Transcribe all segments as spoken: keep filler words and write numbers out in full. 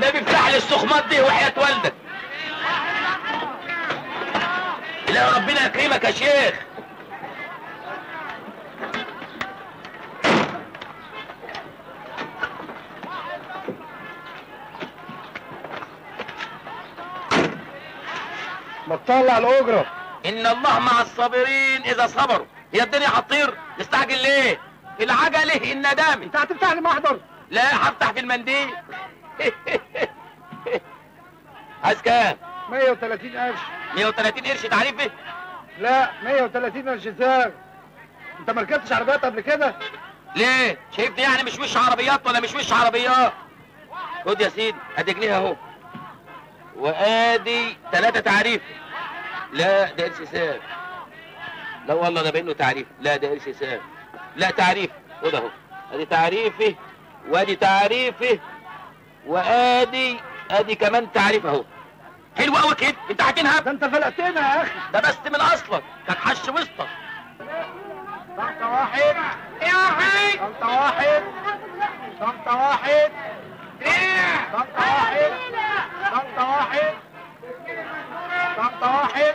والنبي افتح لي السخمات دي وحياة والدك. لا ربنا يكرمك يا شيخ. ما تطلع الاجره. ان الله مع الصابرين اذا صبروا. هي الدنيا هتطير؟ نستعجل ليه؟ العجله الندامه. انت هتفتح لي محضر؟ لا هفتح في المنديل. عايز كام؟ مية وتلاتين قرش. مية وتلاتين قرش تعريفي؟ لا مية وتلاتين قرش سعر. انت ما ركبتش عربيات قبل كده؟ ليه؟ شايفني يعني مش وش عربيات ولا مش وش عربيات؟ خد يا سيدي ادي جنيه اهو. وادي ثلاثة تعريف. لا ده قرش سعر. لا والله ده باين له تعريف. لا ده قرش سعر. لا تعريف. خد اهو. ادي تعريفي وادي تعريفي وادي ادي كمان تعريف اهو. حلو قوي كده. انت هتنهب؟ ده انت فلقتنا يا اخي. ده بس من اصلك كان حش وسطك. صمت واحد يا اخي. صمت واحد. صمت واحد. ايه؟ صمت واحد. صمت واحد. صمت واحد.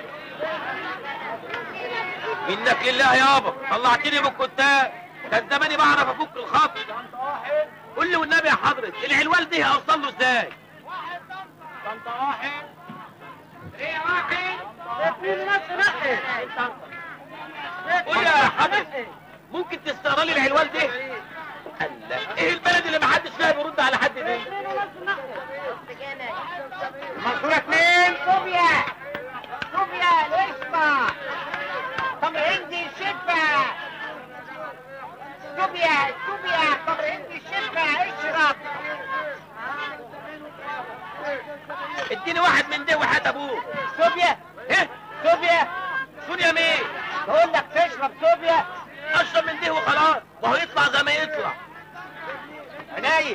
منك لله يابا طلعتني من الكتاب. كان زماني بعرف افك الخط. صمت واحد. قول لي والنبي يا حضرة العلوال دي هوصل له ازاي؟ صمت واحد. ايه يا واحد؟ اتنين نص نقي. قول لي يا حضرة ممكن تستقرا لي العلوال دي؟ الله ايه البلد اللي محدش فيها بيرد على حد دي؟ منصورة اتنين. صوبيا. صوبيا القشطة. تمر هندي الشفا. صوبيا صوبيا تمر هندي الشفا اشرب. اديني واحد من ده وحياة ابوه. صوبيا. ايه؟ صوبيا. سونيا مين؟ بقول لك تشرب صوبيا. اشرب من ده وخلاص وهو يطلع زي ما يطلع. عناية.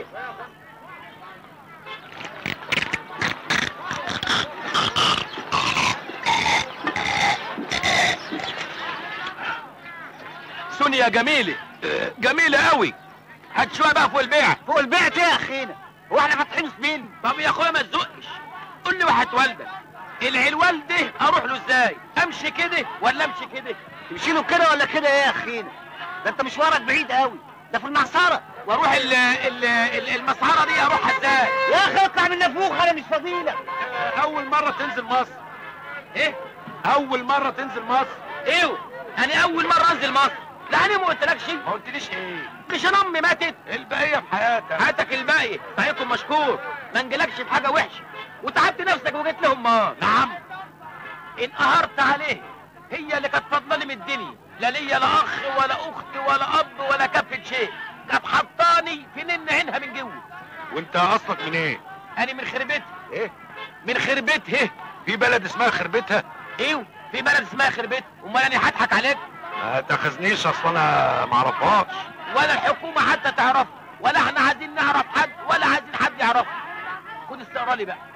سونيا جميلة جميلة قوي. هات شوية بقى فوق البيع. فوق البيت يا اخينا. هو احنا فاتحين سبيل؟ طب يا اخويا ما تزقش. قول لي وحياة والدك العلوال ده اروح له ازاي؟ امشي كده ولا امشي كده؟ تمشي له كده ولا كده يا اخينا؟ ده انت مشوارك بعيد قوي. ده في المعصرة. واروح ال ال ال المسحرة دي اروحها ازاي؟ يا اخي اطلع من نافوخ انا مش فضيلك. اول مرة تنزل مصر. ايه؟ اول مرة تنزل مصر. ايوه انا اول مرة انزل مصر. لا انا ما قلتلكش. ما قلتليش ايه؟ مش انا امي ماتت؟ البقية في حياتك. حياتك الباقية. سعيكم مشكور. ما انجلكش في حاجة وحشة. وتعبت نفسك وجيت لهم ما. نعم. انقهرت عليه. هي اللي كانت فضلاني من الدنيا. لا ليا لا اخ ولا اخت ولا اب ولا كفة شيء. كانت حطاني في نن عينها من جوه. وانت اصلك من ايه؟ انا من خربتها. ايه؟ من خربتها. في بلد اسمها خربتها؟ ايوه في بلد اسمها خربتها. امال انا هضحك عليك؟ ما تاخذنيش اصل انا ما اعرفهاش. ولا الحكومه حتى تعرف ولا احنا عايزين نعرف حد ولا عايزين حد يعرف. خد استقرا لي بقى.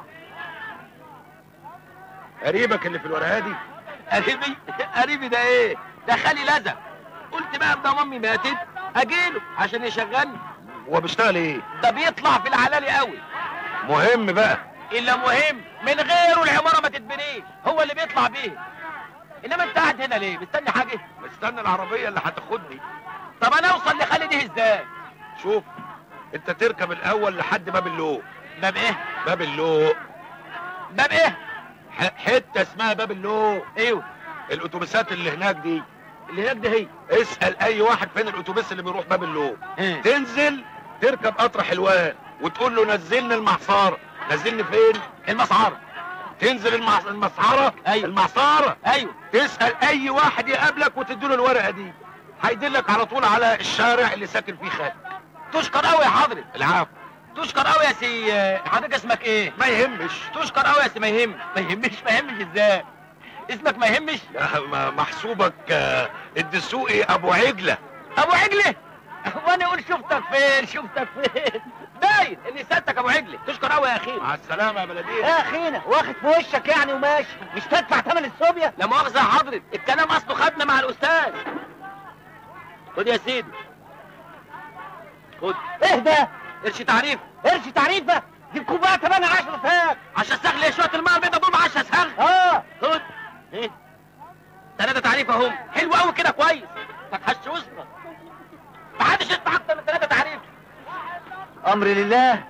قريبك اللي في الورقه دي؟ قريبي؟ قريبي ده ايه؟ ده خالي لزق. قلت بقى ده امي ماتت اجيله عشان يشغلني. هو بيشتغل ايه؟ ده بيطلع في العلالي قوي. مهم بقى. الا مهم من غيره العماره ما تتبنيش. هو اللي بيطلع بيه. انما انت قاعد هنا ليه؟ مستني حاجه؟ مستني العربيه اللي هتاخدني. طب انا اوصل لخالي دي ازاي؟ شوف انت تركب الاول لحد باب اللوق. باب ايه؟ باب اللوق. باب ايه؟ ح- حته اسمها باب اللوق. ايوه الاتوبيسات اللي هناك دي. اللي هناك دي هي. اسال اي واحد فين الاتوبيس اللي بيروح باب اللوق. ايه؟ تنزل تركب قطر حلوان وتقول له نزلني المعصاره. نزلني فين؟ المسعره. تنزل المع... المسعره. أيوة. المعصره. ايوه تسال اي واحد يقابلك وتديله الورقه دي. هيدلك على طول على الشارع اللي ساكن فيه خالد. تشكر قوي يا حضرة. العفو. تشكر قوي يا سي. حضرتك اسمك ايه؟ ما يهمش. تشكر قوي يا سي. ما يهم ما يهمش ما يهمش ازاي؟ اسمك ما يهمش؟ لا ما- محسوبك آه، الدسوقي ابو عجله. ابو عجله؟ وانا اقول شفتك فين شفتك فين؟ باين اني سالتك ابو عجله. تشكر قوي يا اخي. مع السلامه يا بلديه. يا اخينا واخد في وشك يعني وماشي. مش تدفع ثمن الصوبيا؟ لا مؤاخذه يا حضرة الكلام اصله خدنا مع الاستاذ. خد يا سيدي. خد ايه ده؟ قرش تعريف. قرش تعريفه؟ دي كوبايه ثمانية عشرة ساغ. عشرة ساغ ليه؟ شويه الماء البيضاء دول ب عشرة ساغ؟ اه خد ايه؟ ثلاثة تعريف اهم، حلو قوي كده كويس. ما تحش وسطك. محدش يدفع اكتر من ثلاثة تعريف. امري لله.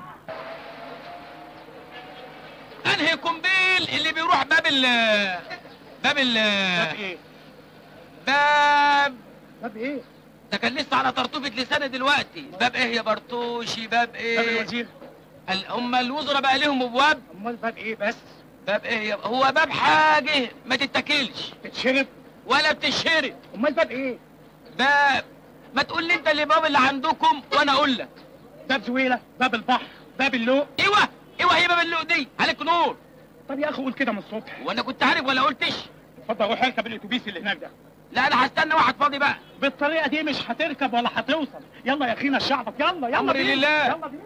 انهي قنبيل اللي بيروح باب ال باب ال باب ايه؟ باب باب ايه؟ ده كان لسه على طرطوفة لساني دلوقتي. باب ايه يا برطوشي؟ باب ايه؟ باب الوزير. ال- هم الوزراء بقى لهم ابواب؟ امال باب ايه بس؟ باب ايه يا هو باب حاجه ما تتاكلش تتشرب؟ ولا بتشرب. امال باب ايه؟ باب ما تقول لي انت اللي باب اللي عندكم وانا اقول لك. باب زويله، باب البحر، باب اللوق. ايوه ايوه هي باب اللوق دي عليك نور. طب يا اخي قول كده من الصبح. وانا كنت عارف ولا قلتش؟ اتفضل روح اركب الاتوبيس اللي هناك ده. لا انا هستنى واحد فاضي بقى. بالطريقه دي مش هتركب ولا هتوصل. يلا يا اخينا الشعبك، يلا يلا أمري بينا. لله. يلا بينا.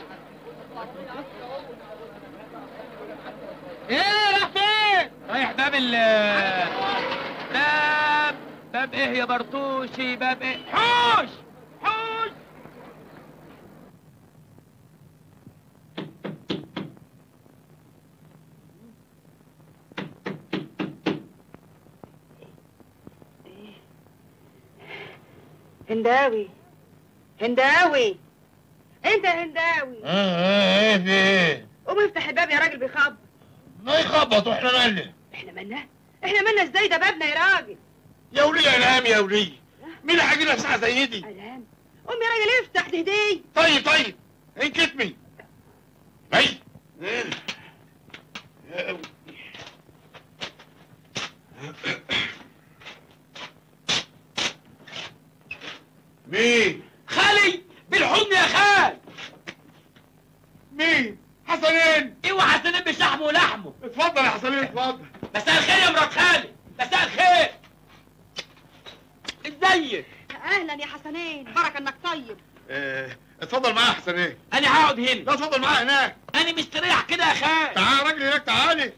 ايه رايح فين؟ رايح باب ال باب باب ايه يا برطوشي؟ باب ايه؟ حوش حوش. هنداوي هنداوي انت هنداوي. ايه في ايه؟ قوم افتح الباب يا راجل بيخبط. ما يخبط واحنا مالنا؟ احنا مالنا؟ احنا مالنا ازاي؟ ده بابنا يا راجل. يا ولي الهام يا ولي، مين اللي هيجي لنا ساعه زي دي؟ الهام. قوم يا راجل افتح دي هديه. طيب طيب انكتمي. هي مين؟ خالي بالحضن يا خال. مين؟ حسنين. ايوه حسنين بشحمه ولحمه. اتفضل يا حسنين اتفضل. مساء الخير يا مرات خالي. مساء الخير. ازيك؟ اهلا يا حسنين، بركه انك طيب. اه اتفضل معايا يا حسنين. انا هقعد هنا. لا اتفضل معايا هناك. انا مستريح كده يا خال. تعال يا راجل هناك تعالي.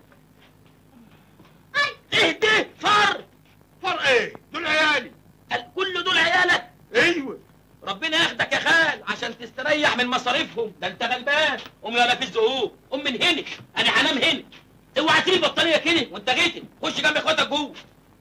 اهدي فر. فرق ايه؟ دول عيالي. ال- كل دول عيالك؟ ايوه. ربنا ياخدك يا خال عشان تستريح من مصاريفهم. ده انت غلبان. قوم يلا في الزقوق. قوم من هنا. انا هنام هنا. اوعى تسيب البطانيه كده وانت غيتن. خش جنب اخواتك جوه.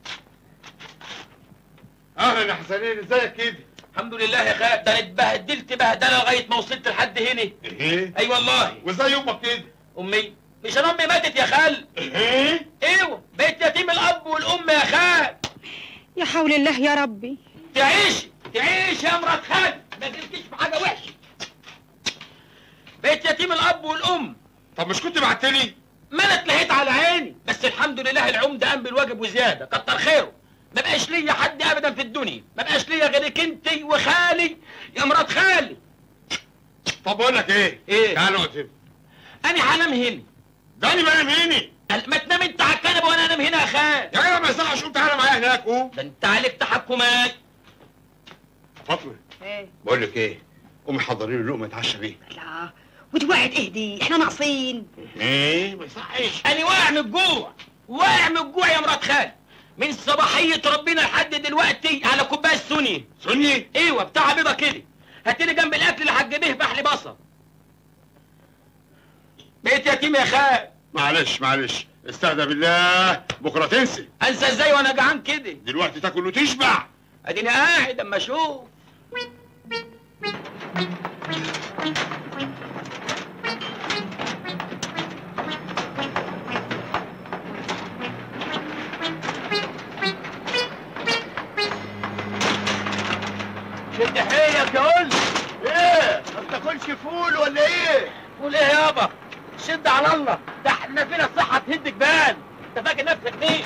اهلا يا حسنين ازيك كده؟ الحمد لله يا خال. ده انا اتبهدلت بهدله لغايه ما وصلت لحد هنا. ايه؟ اي والله. وازاي امك كده؟ امي مش انا امي ماتت يا خال. ايه؟ ايوه بقيت يتيم الاب والام يا خال. يا حول الله يا ربي. تعيش تعيش يا مرات خال. ما تنسيش في حاجه وحشه. بقيت يتيم الاب والام. طب مش كنت بعتلي؟ ما انا اتلهيت على عيني. بس الحمد لله العمده قام بالواجب وزياده. كتر خيره. ما بقاش ليا حد ابدا في الدنيا. ما بقاش ليا غيرك انت وخالي يا مرات خالي. طب بقول لك ايه؟ ايه؟ تعال اقعد هنا. انا هنام هنا. ده انا بنام هنا. قال ما تنام انت على الكنبه وانا انام هنا يا خال. يا جدع ما يصحش قوم تعالى معايا هناك قوم. ده انت عليك تحكمات. فاطمه ايه؟ بقول لك ايه؟ قومي حضري لي لقمه اتعشى بيها. لا ودي وقعت اهدي، احنا ناقصين. ايه؟ ما يصحش. انا واقع من الجوع. واقع من الجوع يا مرات خالي. من صباحيه ربنا لحد دلوقتي على كوبايه سوني. سني؟ ايوه بتاع بيضه كده. هاتلي جنب الاكل اللي هتجيبيه بحلي بصل. بقيت يتيم يا خال. معلش معلش استهدى بالله بكره تنسي. انسى ازاي وانا جعان كده؟ دلوقتي تاكل وتشبع. اديني قاعد اما اشوف. شد حيلك يا ولد. ايه؟ ما بتاكلش فول ولا ايه؟ قول ايه يابا؟ شد على الله. ده احنا فينا الصحه تهد جبال. انت فاكر نفسك مين؟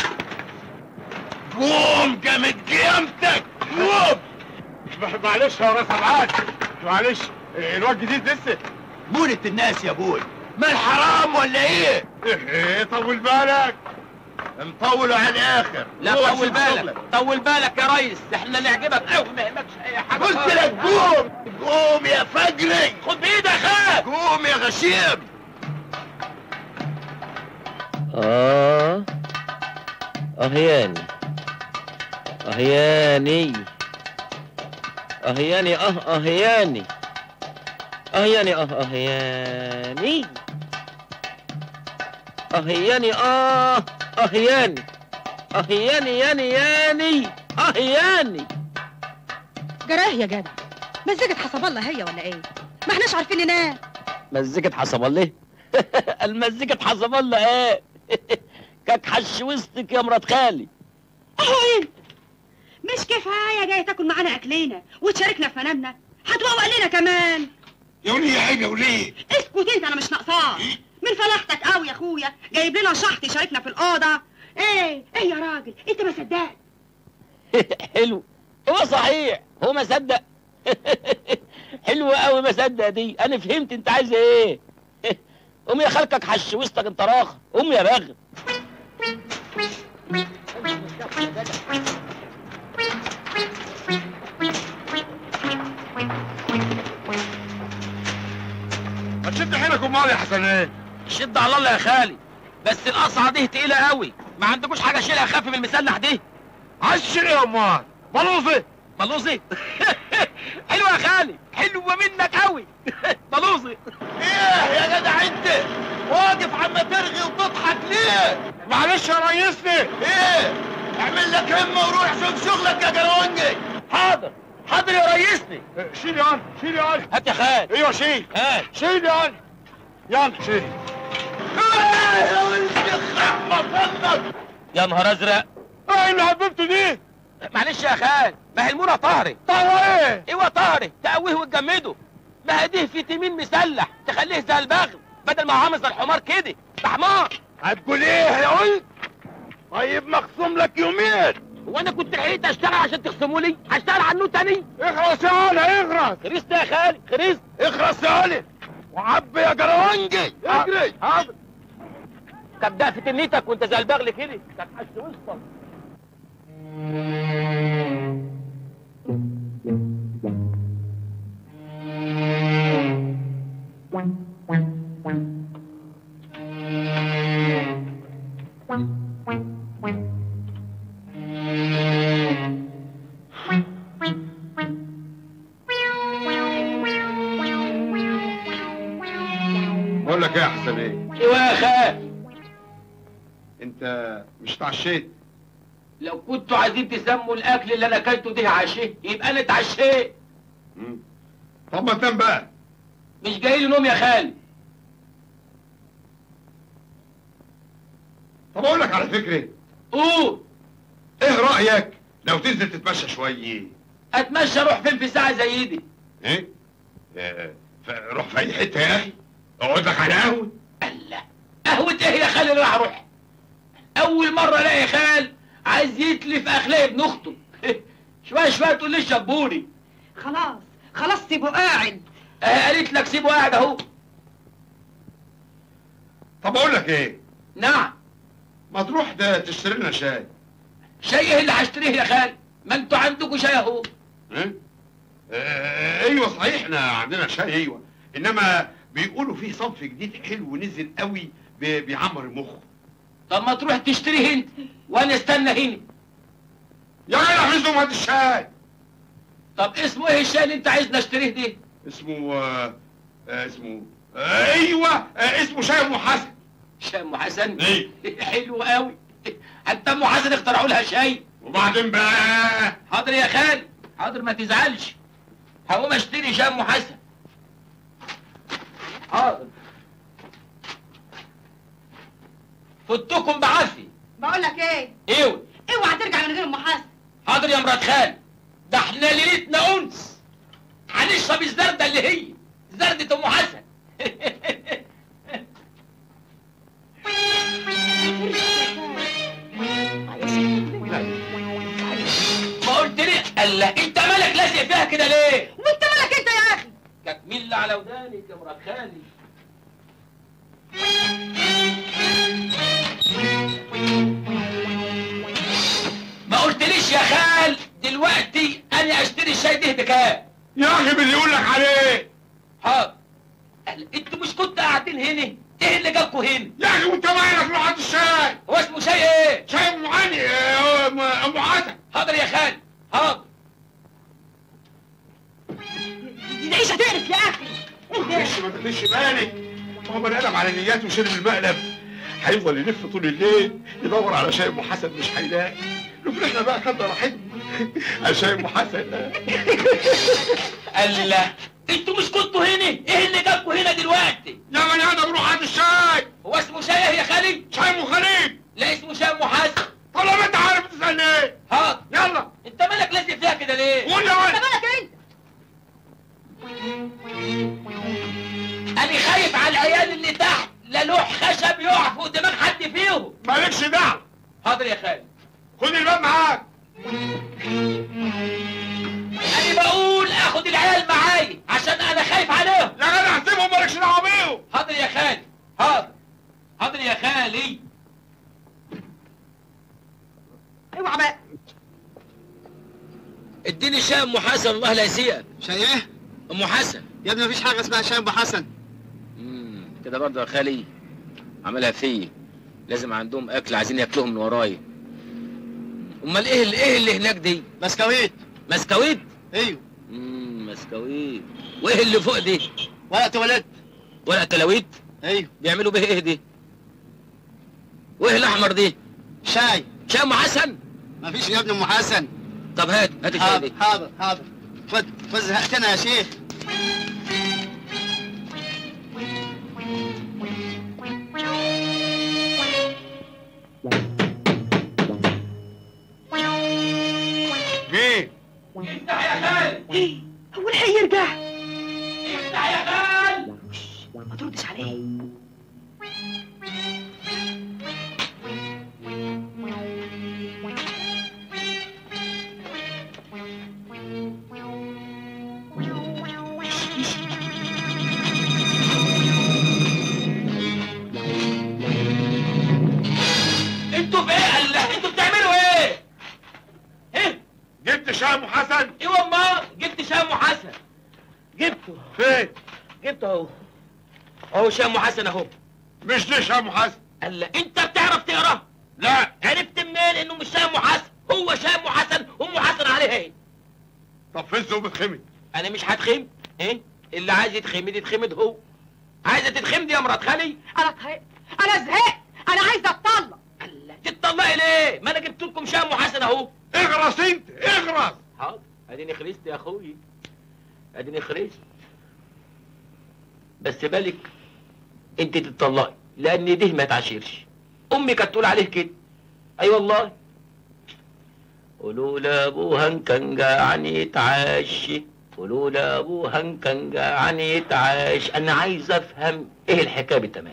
قوم جامد قيامتك قوم. معلش يا راس ابعاد معلش الواد جديد لسه. مولة الناس يا ابوي. ما الحرام ولا ايه؟ ايه طول بالك مطولوا على الاخر. لا طول بالك طول بالك يا ريس. احنا نعجبك قوي ما يهمكش اي حاجه. قلت لك قوم قوم يا فجري. خد بايدك خد. قوم يا غشيم. آه أهياني أهياني أهياني أه أهياني اهياني اه اهياني اهياني اه اهياني اهياني ياني ياني اهياني. جراه يا جدع، مزجة حسب الله هي ولا ايه؟ ما احناش عارفين ننام. مزيكة حسب الله. المزيكة حسب الله ايه؟ كاك حش وسطك يا مرات خالي. اهو انت مش كفايه جاي تاكل معانا اكلنا وتشاركنا في منامنا، هتروق لنا كمان. يا وليه يا عيب يا وليه. اسكت انت، انا مش ناقصاك من فلاحتك قوي يا اخويا، جايب لنا شحط يشاركنا في الاوضه. ايه ايه يا راجل، انت ما صدقت. حلو، هو صحيح هو ما صدق. حلوة قوي ما صدق دي، انا فهمت انت عايزه ايه. قوم يا خالكك حش وسطك انت راخ، قوم يا راغب. ما تشد حيلك امال يا حسنين. شد على الله يا خالي، بس القصعه دي تقيله قوي، ما عندكوش حاجه شيلها اخف من المسلح دي؟ عايز ايه يا امال؟ بلوزي بلوزي. حلوه يا خالي، حلوه منك قوي. بلوزي. ايه يا جدع انت واقف عم ترغي وتضحك ليه؟ معلش يا ريسني. ايه؟ اعمل لك همه وروح شوف شغلك يا جرونجي. حاضر حاضر يا ريسني. شيل يا شيل يا هات يا خال. ايوه شيل هات. شيل يا يلا شيل. يا ولد يخرب مطنك. يا نهار ازرق. ايه اللي حببته دي؟ معلش يا خال، ما هي المونه طهري. طهوه ايه؟ ايوه طهري، تقويه وتجمده. ما هديه فيتامين مسلح تخليه زي البغل، بدل ما هو عامل زي الحمار كده، ده حمار. هتقول ايه يا ولد؟ طيب مخصوم لك يومين. هو انا كنت لحقت اشتغل عشان تخصموا لي؟ هشتغل عنه تاني؟ اخرس يا ولد اخرس. خريست يا خالي، خريست. اخرس يا ولد وعبي يا جرونجي. اجري. حاضر. كانت دقفة نيتك وانت زي البغل كده، كانت حش وسطك. بقول لك ايه يا حسنين؟ ايوه يا خال. انت مش اتعشيت؟ لو كنتوا عايزين تسموا الاكل اللي انا اكلته ده عشاء يبقى انا اتعشيت. مم. طب ما تنام بقى. مش جاي لي نوم يا خالي. طب اقول لك على فكره. قول. ايه رايك لو تنزل تتمشى شويه؟ اتمشى اروح فين في ساعه زي دي؟ ايه؟ اه روح في اي حته يا اخي، اقعد لك على قهوه. الله، قهوه ايه يا خالي اللي راح اروح؟ اول مره الاقي خال عايز يتلف اخلاق ابن اخته. شويه شويه تقول لي شبوني. خلاص خلاص سيبه قاعد. اه قالت لك سيبه قاعد اهو. طب اقول لك ايه؟ نعم. ما تروح ده تشتري لنا شاي. شاي ايه اللي هشتريه يا خال؟ ما انتوا عندكم شاي اهو. ايه؟ اه ايوه صحيح احنا عندنا شاي ايوه، انما بيقولوا فيه صنف جديد حلو نزل قوي بي- بيعمر المخ. طب ما تروح تشتريه انت وانا استنى هنا. يا جدع حزم هات الشاي. طب اسمه ايه الشاي اللي انت عايزني اشتريه ده؟ اسمه آه آه اسمه آه ايوه آه اسمه شاي ام حسن. شاي ام حسن؟ ايه؟ حلو قوي. حتى ام حسن اخترعوا لها شاي. وبعدين بقى؟ حاضر يا خالي، حاضر ما تزعلش. هقوم اشتري شاي ام حسن. حاضر. فتكم بعافيه. بقول لك ايه؟ ايوه. اوعى ترجع من غير ام حسن. حاضر يا مرات خال، ده احنا ليلتنا انس. هنشرب الزردة اللي هي زردة ام حسن. ما قلت لي الله، انت مالك لازق فيها كده ليه؟ وانت مالك انت يا اخي؟ كانت مين على ودانك يا مرات خالي؟ ما قلتليش يا خال دلوقتي انا اشتري الشاي ده بكام؟ يا اخي باللي يقول لك عليه. حاضر. انتوا مش كنتوا قاعدين هنا؟ ايه اللي جابكوا هنا؟ يا اخي وانت مالك روح هات الشاي. هو اسمه شاي ايه؟ شاي ام علي آه، ام أم حسن. حاضر يا خال، حاضر. دي عيشه تقرف يا اخي. ايه ده؟ تخش بالك، ما هو بني ادم على نياته وشرب المقلب هيفضل يلف طول الليل يدور على شاي ام حسن مش هيلاقي. نقول احنا بقى خدنا راحتنا على شاي ام حسن. الله، انتوا مش كنتوا هنا؟ ايه اللي جابكوا هنا دلوقتي؟ يا بني ادم روح هات الشاي. هو اسمه شاي يا خالي؟ شاي ام خليل. لا اسمه شاي ام حسن. طب ما انت عارف تسالني ايه؟ حاضر. يلا. انت مالك لازق فيها كده ليه؟ قول يا ولد. انت مالك انت؟ انا خايف على العيال اللي تحت، لا لوح خشب يقع فوق دماغ حد فيهم. مالكش دعوه. حاضر يا خالي. خد الباب معاك. انا بقول اخد العيال معايا عشان انا خايف عليهم. يا جدع سيبهم مالكش دعوه بيهم. حاضر يا خالي. حاضر. حاضر يا خالي. اوعى بقى. اديني شاي ام حسن الله لا يسيئك. شاي ايه؟ ام حسن. يا ابني مفيش حاجه اسمها شاي ابو حسن. امم كده برضه يا خالي عملها فيا. لازم عندهم اكل عايزين ياكلوهم من ورايا. امال ايه اللي ايه اللي هناك دي؟ بسكويت. مسكويت؟ ايوه. امم مسكويت. وايه اللي فوق دي؟ ورقه تواليت. ورق تلاويت؟ ايوه. بيعملوا بيه ايه دي؟ وايه الاحمر دي؟ شاي. شاي ام حسن؟ مفيش يا ابني ام حسن. طب هات هات الشاي حاضر دي. حاضر حاضر. خد خد زهقتنا يا شيخ. مين؟ افتح يا خال. ايه؟ هو الحق يرجع؟ افتح يا خال. ما تردش عليه. انتوا في ايه؟ الله، انتوا بتعملوا ايه؟ ايه؟ جبت شاي ام حسن؟ ايوه امال جبت شاي ام حسن. جبته. فين؟ جبته اهو. اهو شاي ام حسن اهو. مش دي شاي ام حسن. الله، انت بتعرف تقرا؟ لا. عرفت منين انه مش شاي ام حسن؟ هو شاي ام حسن، ام حسن عليها ايه؟ طب فين ذوب الخمد؟ انا مش هتخمد. ايه؟ اللي عايز يتخمد يتخمد هو. عايزه تتخمدي يا مرات خالي؟ انا طهقت، انا زهقت، انا عايزه اتطلق. الله، تتطلقي ليه؟ ما انا جبت لكم شاي ام حسن اهو. اغرس انت اغرس. حاضر، اديني خلصت يا اخوي. اديني خلصت. بس بالك انت تتطلقي لان ده ما تعاشرش. امي كانت تقول عليه كده. اي أيوة والله. قولوا لابوها ان كان جعان يتعشى، قولوا لابوها ان كان جعان يتعاش. انا عايز افهم ايه الحكايه بالتمام.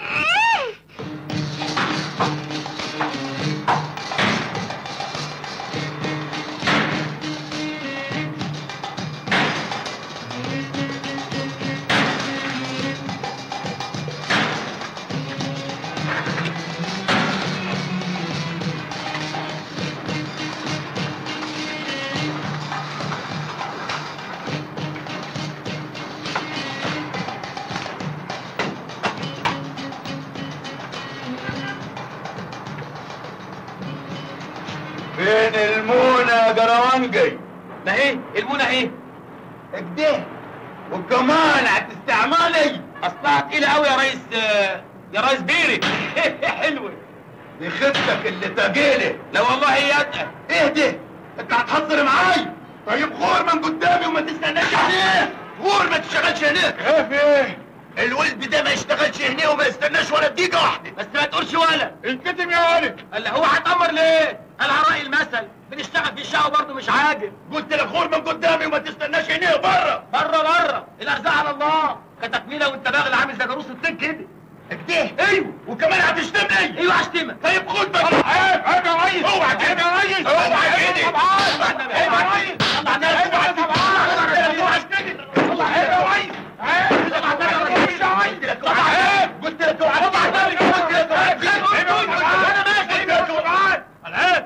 فين المونة يا جراوانجي؟ ما ايه المونه ايه؟ اكده وكمان هتستعملي. اصلها تقيله قوي يا ريس. يا ريس بيري. حلوه دي خدتك اللي تجيلي. لا والله هي اتقل. ايه ده؟ انت هتهزر معاي؟ طيب غور من قدامي وما تستناش عليه. غور ما تشتغلش هناك. ايه في ايه؟ الولد ده ما يشتغلش هنا وما يستناش ولا دقيقة واحدة. بس ما تقولش ولا. انكتم يا ولد. قال هو هتأمر ليه؟ انا على رأي المثل بنشتغل في الشقة وبرضه مش عاجب. قلت لك غور من قدامي وما تستناش هنا بره. بره بره، الارزاق على الله. كتكميله وانت باغل عامل زي جاروس الطين كده. كده؟ ايوه وكمان هتشتمني. ايوه هشتمك. طيب خد بقى. عيب عيب يا ريس. اوعى كده. عيب يا ريس. اوعى كده. عيب يا ريس. طلع الناس. عيب يا ريس. اوعى كده. طلع عيب يا ريس. عيب. طلع الناس. عيب. قلت لك اوعى. قلت لك اوعى. قلت لك اوعى. انا ماشي. قلت لك اوعى. العيب.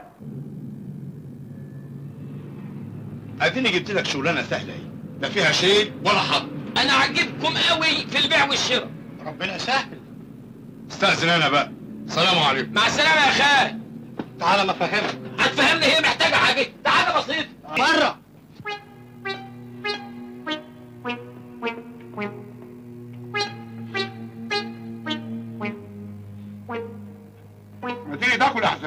اديني جبت لك شغلانه سهله اهي، لا فيها شيء ولا حظ. انا عاجبكم قوي في البيع والشراء. ربنا سهل. استاذن انا بقى. السلام عليكم. مع السلامه يا خال. تعالى ما افهمك. هتفهمني هي محتاجه حاجه، ده حاجه بسيطه. بره.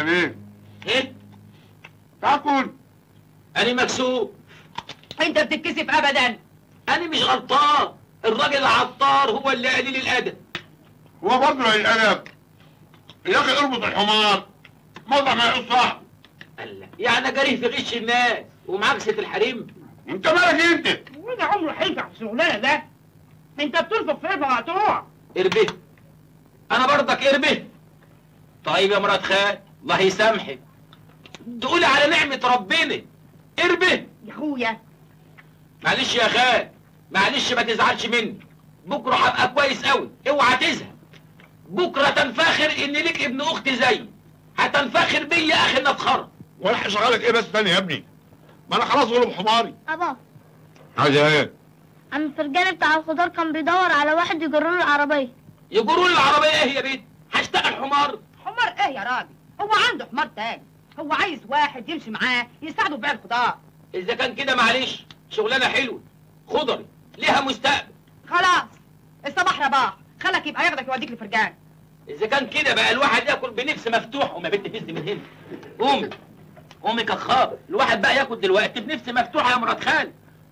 بيه. ايه؟ تعال كل. انا مكسوف. انت بتتكسف ابدا. انا مش غلطان، الراجل العطار هو اللي قليل الادب. هو برضه قليل الادب. يا اخي اربط الحمار موضع ما يعوز صاحبه. الله، يعني جريه في غش الناس ومعاكسة الحريم. انت مالك انت؟ وده عمره هينفع في الشغلانه ده. انت بتنفخ في ابره مقطوع. اربه. انا برضك اربه. طيب يا مرات خال، الله يسامحك. تقولي على نعمة ربنا اربه. يا اخويا معلش يا خال، معلش ما تزعلش مني. بكره هبقى كويس قوي، اوعى تزهق. بكره تنفخر ان ليك ابن اختي زيي. هتنفخر بيا اخي نفخر. ولا هشغلك ايه بس تاني يا ابني؟ ما انا خلاص غلب حماري. أبا عايزة ايه؟ عم فرجاني بتاع الخضار كان بيدور على واحد يجرله العربية. يجروا لي العربيه ايه يا بنت؟ هشتغل حمار. حمار ايه يا راجل؟ هو عنده حمار تاني. هو عايز واحد يمشي معاه يساعده في بيع الخضار. اذا كان كده معلش، شغلانه حلوه خضري ليها مستقبل. خلاص الصباح رباح، خلك يبقى ياخدك يوديك لفرجان. اذا كان كده بقى الواحد ياكل بنفس مفتوح. وما بنت فزني من هنا. قومي قومي كخاب. الواحد بقى ياكل دلوقتي بنفس مفتوحه يا مرات خالي.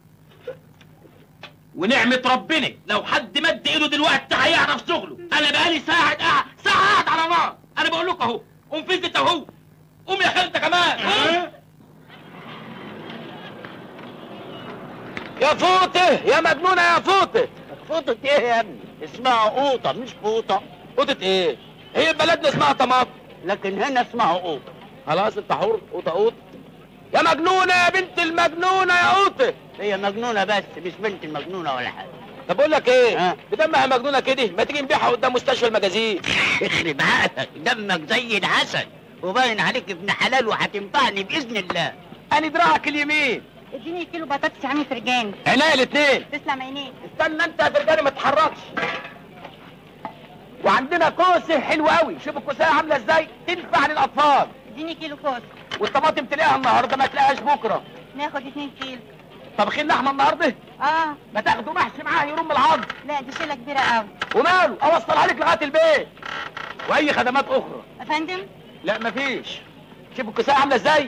ونعمة ربنا لو حد مد ايده دلوقتي هيعرف شغله. انا بقالي ساعة قاعد ساعة قاعد على نار. انا بقول لكم اهو، قوم فزت اهو. قوم يا خالتة كمان. قوم. يا فوطة يا مجنونة يا فوطة. فوطة ايه يا ابني؟ اسمها قوطة مش فوطة. فوطة ايه؟ هي بلدنا اسمها طماطم. لكن هنا اسمها قوطة. خلاص انت حر. قوطة قوطة. يا مجنونة يا بنت المجنونة يا قوطة. هي مجنونة بس مش بنت المجنونة ولا حاجة. طب بقول لك ايه؟ ها؟ بدمها مجنونة كده، ما تيجي نبيعها قدام مستشفى المجازين. يخرب عقلك، دمك زي العسل وباين عليك ابن حلال وهتنفعني بإذن الله. انا دراعك اليمين. اديني كيلو بطاطس يا عم فرجاني. عينيا الاثنين. تسلم عينيك. استنى انت يا فرجاني ما تتحركش. وعندنا كوسه حلوه قوي. شوف الكوسه عامله ازاي، تنفع للاطفال. اديني كيلو كوس. والطماطم تلاقيها النهارده ما تلاقيهاش بكره. ناخد اتنين كيلو. طبخين لحمه النهارده؟ اه ما تاخدوا محشي معاه يرم العظم. لا دي شيله كبيره قوي. وماله، اوصلها لك لغايه البيت. واي خدمات اخرى. يا فندم لا مفيش. شوف الكوسه عامله ازاي.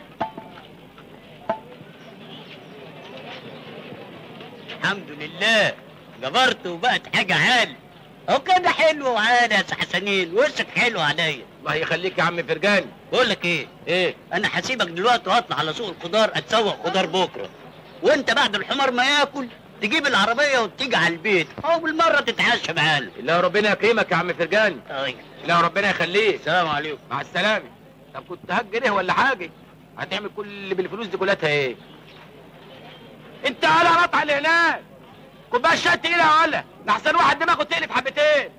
الحمد لله جبرت وبقت حاجة عال. هو كده حلو وعال يا حسنين، وشك حلو عليا. الله يخليك يا عم فرجاني. بقول لك ايه؟ ايه؟ انا هسيبك دلوقتي واطلع على سوق الخضار اتسوق خضار بكره. وانت بعد الحمار ما ياكل تجيب العربيه وتيجي على البيت او بالمره تتعشى معانا. الله ربنا يكرمك يا عم فرجاني. طيب الله ربنا يخليك. السلام عليكم. مع السلامه. طب كنت هجر ايه ولا حاجه؟ هتعمل كل اللي بالفلوس دي كلها ايه؟ انت على قطع اللي هناك. كوبايه شاي تقيله يا ولا، لحسن واحد دماغه تقلب حبتين.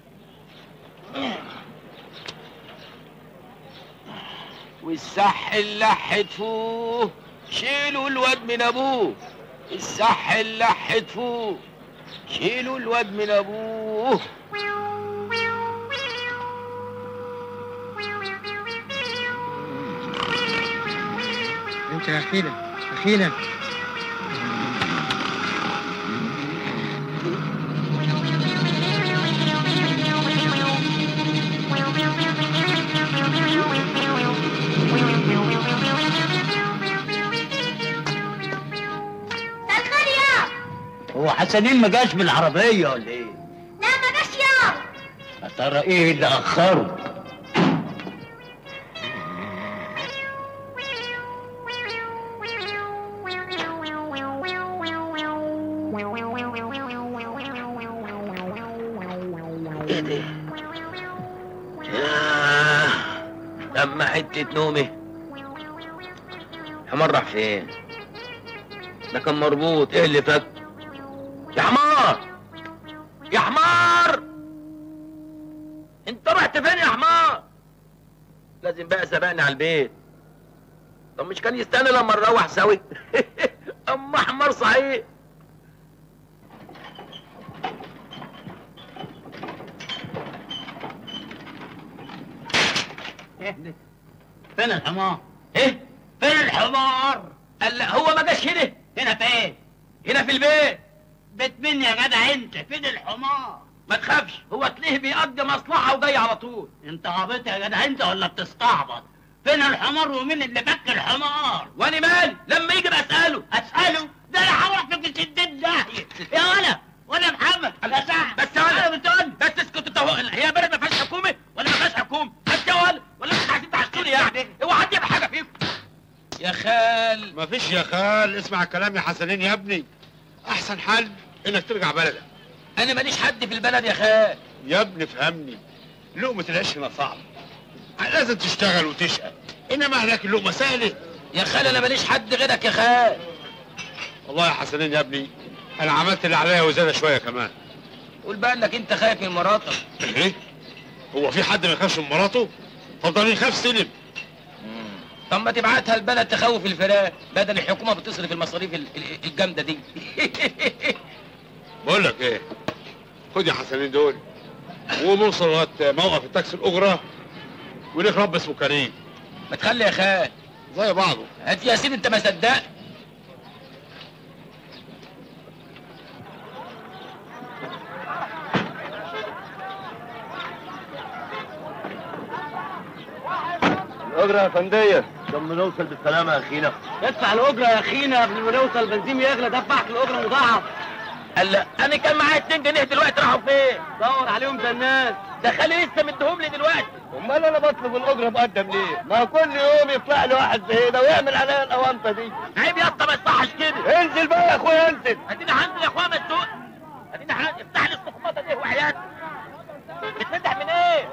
والصح اللح تفوه، شيلوا الواد من ابوه. الصح اللح تفوه، شيلوا الواد من ابوه. انت يا اخينا اخينا. هو حسنين ما جاش بالعربيه ولا ايه؟ لا ما جاش يابا. يا ترى ايه اللي اخره؟ ايه ده؟ ياه لما حتة نومي. حمار راح فين؟ ده كان مربوط. ايه اللي فك؟ يا حمار يا حمار، انت رحت فين يا حمار؟ لازم بقى سبقني على البيت. طب مش كان يستنى لما نروح سوي؟ اما حمار صحيح. فين الحمار؟ ايه؟ فين الحمار؟ قال لا هو ما جاش هنا. هنا فين؟ هنا في البيت. بيت مين يا جدع انت؟ فين الحمار؟ ما تخافش، هو تلاقيه بيقضي مصلحة وجاي على طول. انت عبيط يا جدع انت ولا بتستعبط؟ فين الحمار ومين اللي فك الحمار؟ وانا مالي لما يجي اساله. اساله؟ ده انا هروح في ستين داهيه يا ولا ولا محمد يا سعد. بس يا ولا انا بتقول بس اسكت انت. هي بلد ما فيهاش حكومه ولا ما فيهاش حكومه؟ بس يا ولا ولا انتوا عايزين تعشوني يعني؟ اوعى حد يعمل حاجه فيكم يا خال. مفيش يا خال، اسمع الكلام يا حسنين يا ابني. احسن حل انك ترجع بلدك. انا ماليش حد في البلد يا خال. يا ابني فهمني، لقمة العيش هنا صعب، لازم تشتغل وتشقى، انما هناك اللقمة سهلة. يا خال انا ماليش حد غيرك يا خال. والله يا حسنين يا ابني انا عملت اللي عليا وزيادة شوية كمان. قول بقى انك انت خايف من مراتك. ايه؟ هو في حد ما يخافش من مراته؟ اتفضل يخاف سلم. طب ما تبعتها البلد تخوف الفراق بدل الحكومه بتصرف المصاريف ال- ال- الجامده دي. بقول لك ايه، خد يا حسنين دول ونوصل لغايه موقف التاكسي الاجره وليك رب اسمه كريم. ما تخلي يا خال زي بعضه. هات يا سيدي انت ما صدقت. الاجره يا فنديه لما نوصل بالسلامه يا اخينا. ادفع الاجره يا اخينا قبل ما نوصل بنزين يغلى. دفعك الاجره مضاعف. قال انا كان معايا اتنين جنيه دلوقتي راحوا فين؟ دور عليهم زي الناس. ده خالي لسه مديهم لي دلوقتي. امال انا بطلب الاجره مقدم ليه؟ ما كل يوم يطلع لي واحد زي ده ويعمل عليا الاونطه دي. عيب يا اسطى ما يصحش كده. انزل بقى يا اخويا انزل. اديني هنزل يا اخويا ما تسوق. اديني هنزل. افتح لي الصخمطه دي وحياتك. بتفتح من ايه؟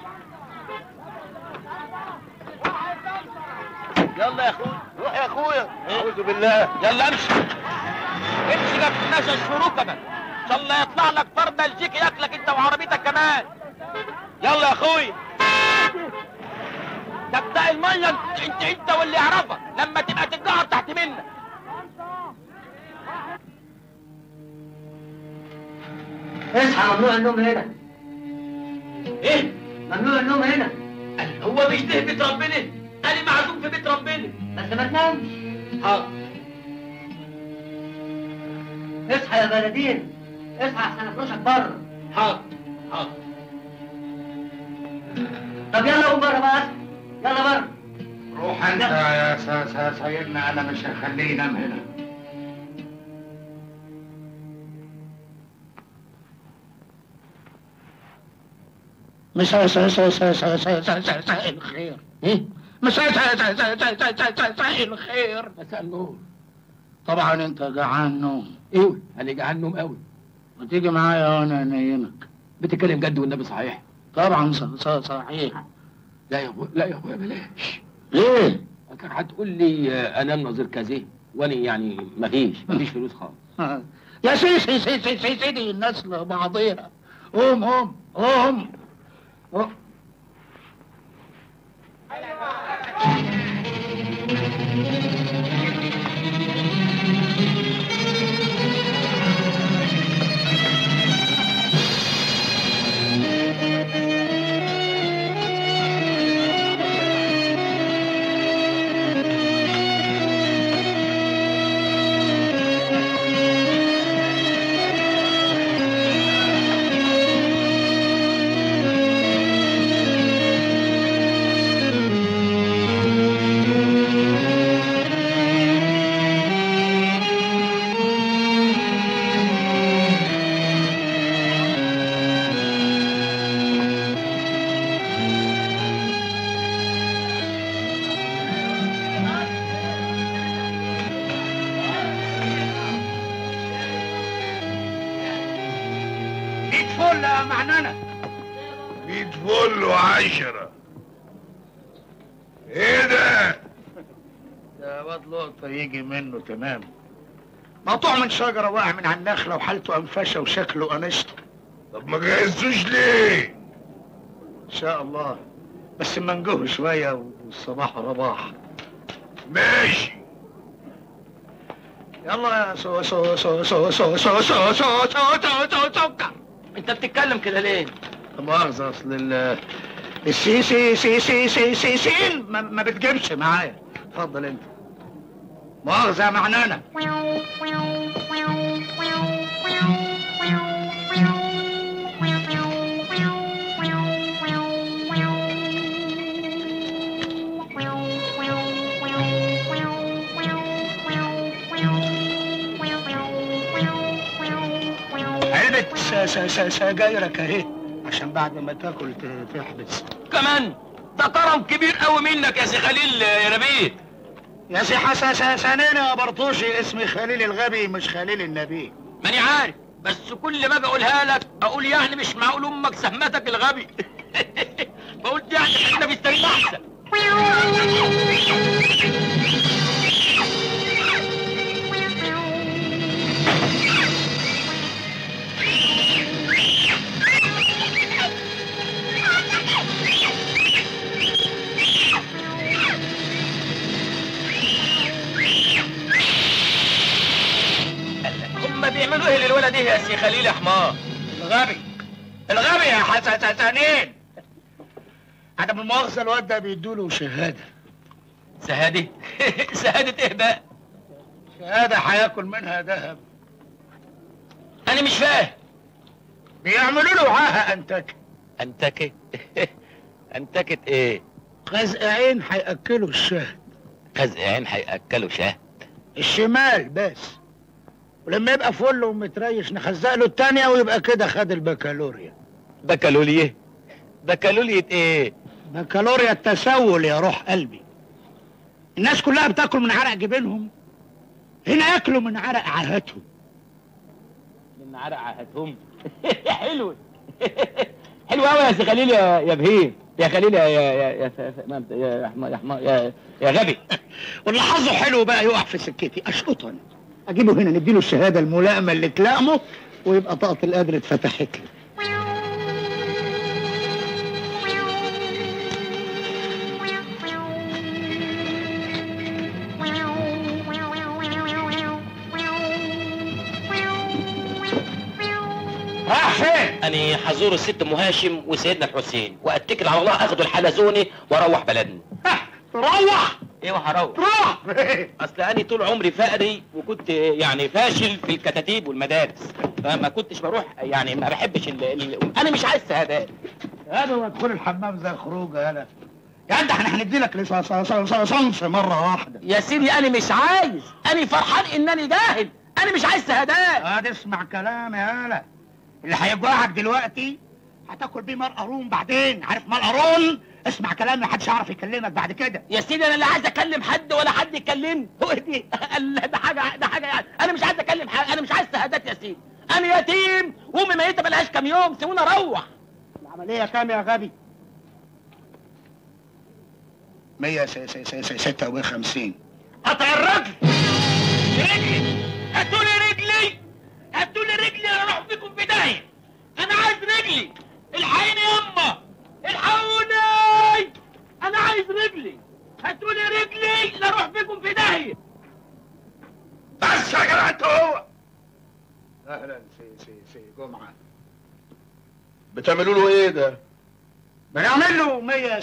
يلا يا اخويا روح يا اخويا. اعوذ بالله. يلا امشي. امشي ما تنساش الشروكه. ان شاء الله يطلع لك فرد بلجيكي ياكلك انت وعربيتك كمان. يلا يا اخويا. ده بتاع الميه انت انت, انت واللي يعرفك لما تبقى تتجعر تحت منك. اصحى ممنوع النوم هنا. ايه؟ ممنوع النوم هنا. هو مش ده بيت ربنا؟ انا معزوم في بيت ربنا. بس ما تنامش. حاضر. اصحى يا بلدين. اصحى عشان افرشك بره. حاضر حاضر. طب يلا قوم بره بقى. يلا بره. روح انت يا سا- سا- سيدنا، انا مش هخليه ينام هنا. مساء مساء الخير. مساء مساء الخير. مساء النور. طبعا انت جعان نوم. ايوه انا جعان نوم قوي. وتيجي معايا وانا انيمك. بتتكلم جد والنبي صحيح؟ طبعا ص- ص- صحيح. لا يا ابويا لا يا ابويا بلاش. ليه؟ كان هتقول لي آه، انام نظير كذا وانا يعني مفيش مفيش فلوس خالص. يا سي سي سي سي سي سيدي الناس لبعضيها. قوم قوم قوم قوم. ميت فل يا معنانة. ميت فل وعشرة. ايه ده؟ ده واد لقطة يجي منه تمام، مقطوع من شجرة واقع من على النخلة وحالته أنفشة وشكله أنشطة. طب ما جهزتوش ليه؟ إن شاء الله، بس منجوه شوية والصباح رباح. ماشي. يلا يا سو سو سو سو سو سو سو سو سو سو سو سكر. انت بتتكلم كده ليه؟ لا مؤاخذة، أصل ال السي سي سي سي سي سي سين ما, ما بتجيبش معايا. اتفضل أنت. مؤاخذة يا معنانة. سجايرك اهي عشان بعد ما تاكل تحبس. كمان ده كرم كبير قوي منك يا سي خليل يا نبيل. يا سي حسن يا برطوشي، اسمي خليل الغبي مش خليل النبي. ماني عارف، بس كل ما اجي اقولها لك اقول يعني مش معقول امك سهمتك الغبي. بقول يعني خلينا في السرير احسن. هما بيعملوا ايه للولد ايه يا سي خليل يا حمار؟ الغبي الغبي يا حسنين. عدم المؤاخذة الواد ده بيدوله شهادة. شهادة؟ شهادة ايه بقى؟ شهادة هياكل منها ذهب. أنا مش فاهم. بيعملوا له عاهة أنتكة. أنتكة؟ أنتكة إيه؟ خزق عين هيأكلوا الشهد. خزق عين هيأكلوا شهد؟ الشمال بس. ولما يبقى فل ومتريش نخزق له التانية ويبقى كده خد البكالوريا. بكالوريا؟ بكالوريا ايه؟ بكالوريا التسول يا روح قلبي. الناس كلها بتاكل من عرق جبينهم، هنا ياكلوا من عرق عاهتهم. من عرق عاهتهم؟ حلو. حلو قوي يا سي خليل يا يا بهيم، يا خليل يا يا يا يا يا يا يا يا غبي. واللي حظه حلو بقى يقع في سكتي اشقطه انا. اجيبه هنا نديله الشهاده الملائمه اللي تلائمه ويبقى طاقه القدر اتفتحت له. راح فين؟ أنا حزور الست أم هاشم وسيدنا الحسين وأتكل على الله أخدوا الحلزوني وأروح بلدنا. روح! ايوه هروح. روح! اصل انا طول عمري فقري وكنت يعني فاشل في الكتاتيب والمدارس، فما كنتش بروح يعني ما بحبش ال... ال... انا مش عايز شهادات. هذا وادخل الحمام زي الخروج يالا. يا انت احنا هندي لك لصنص مره واحده. يا سيدي انا مش عايز، انا فرحان انني جاهل، انا مش عايز شهادات. اه اسمع كلام يالا. اللي هيجوعك دلوقتي هتاكل بيه مال قارون بعدين، عارف مال قارون؟ اسمع كلامي محدش يعرف يكلمك بعد كده. يا سيدي انا لا عايز اكلم حد ولا حد يكلمني. هو دي ده حاجه ده حاجه يعني انا مش عايز اكلم حد، انا مش عايز شهادات يا سيدي. انا يتيم وامي ميته بقالهاش كام يوم، سيبوني اروح. العمليه كام يا غبي؟ مية ستة وخمسين. قطع الرجل. رجلي هاتولي رجلي، هاتولي رجلي اروح بيكم في داهيه. انا عايز رجلي، الحقيني يما، الحقوني، انا عايز رجلي، هاتولي رجلي لا اروح بيكم في داهيه. بس يا جدع انت هو. اهلا سي سي سي جمعه. بتعملوا له ايه ده؟ بنعمل له مية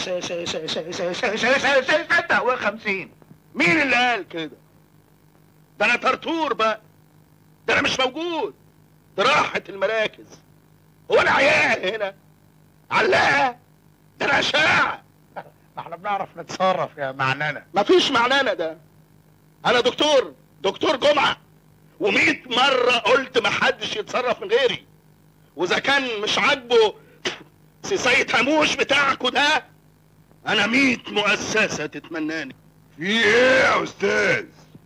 ستة وخمسين. مين اللي قال كده؟ ده انا طرطور بقى، ده انا مش موجود، ده راحت المراكز. هو انا عيال هنا علاقه؟ ده انا اشاعه. ما احنا بنعرف نتصرف يا معنانه. مفيش معنانه ده. انا دكتور دكتور جمعه، ومئة مره قلت محدش يتصرف من غيري. واذا كان مش عاجبه سيسية هموش بتاعكوا ده، انا مئة مؤسسه تتمناني. في ايه يا استاذ؟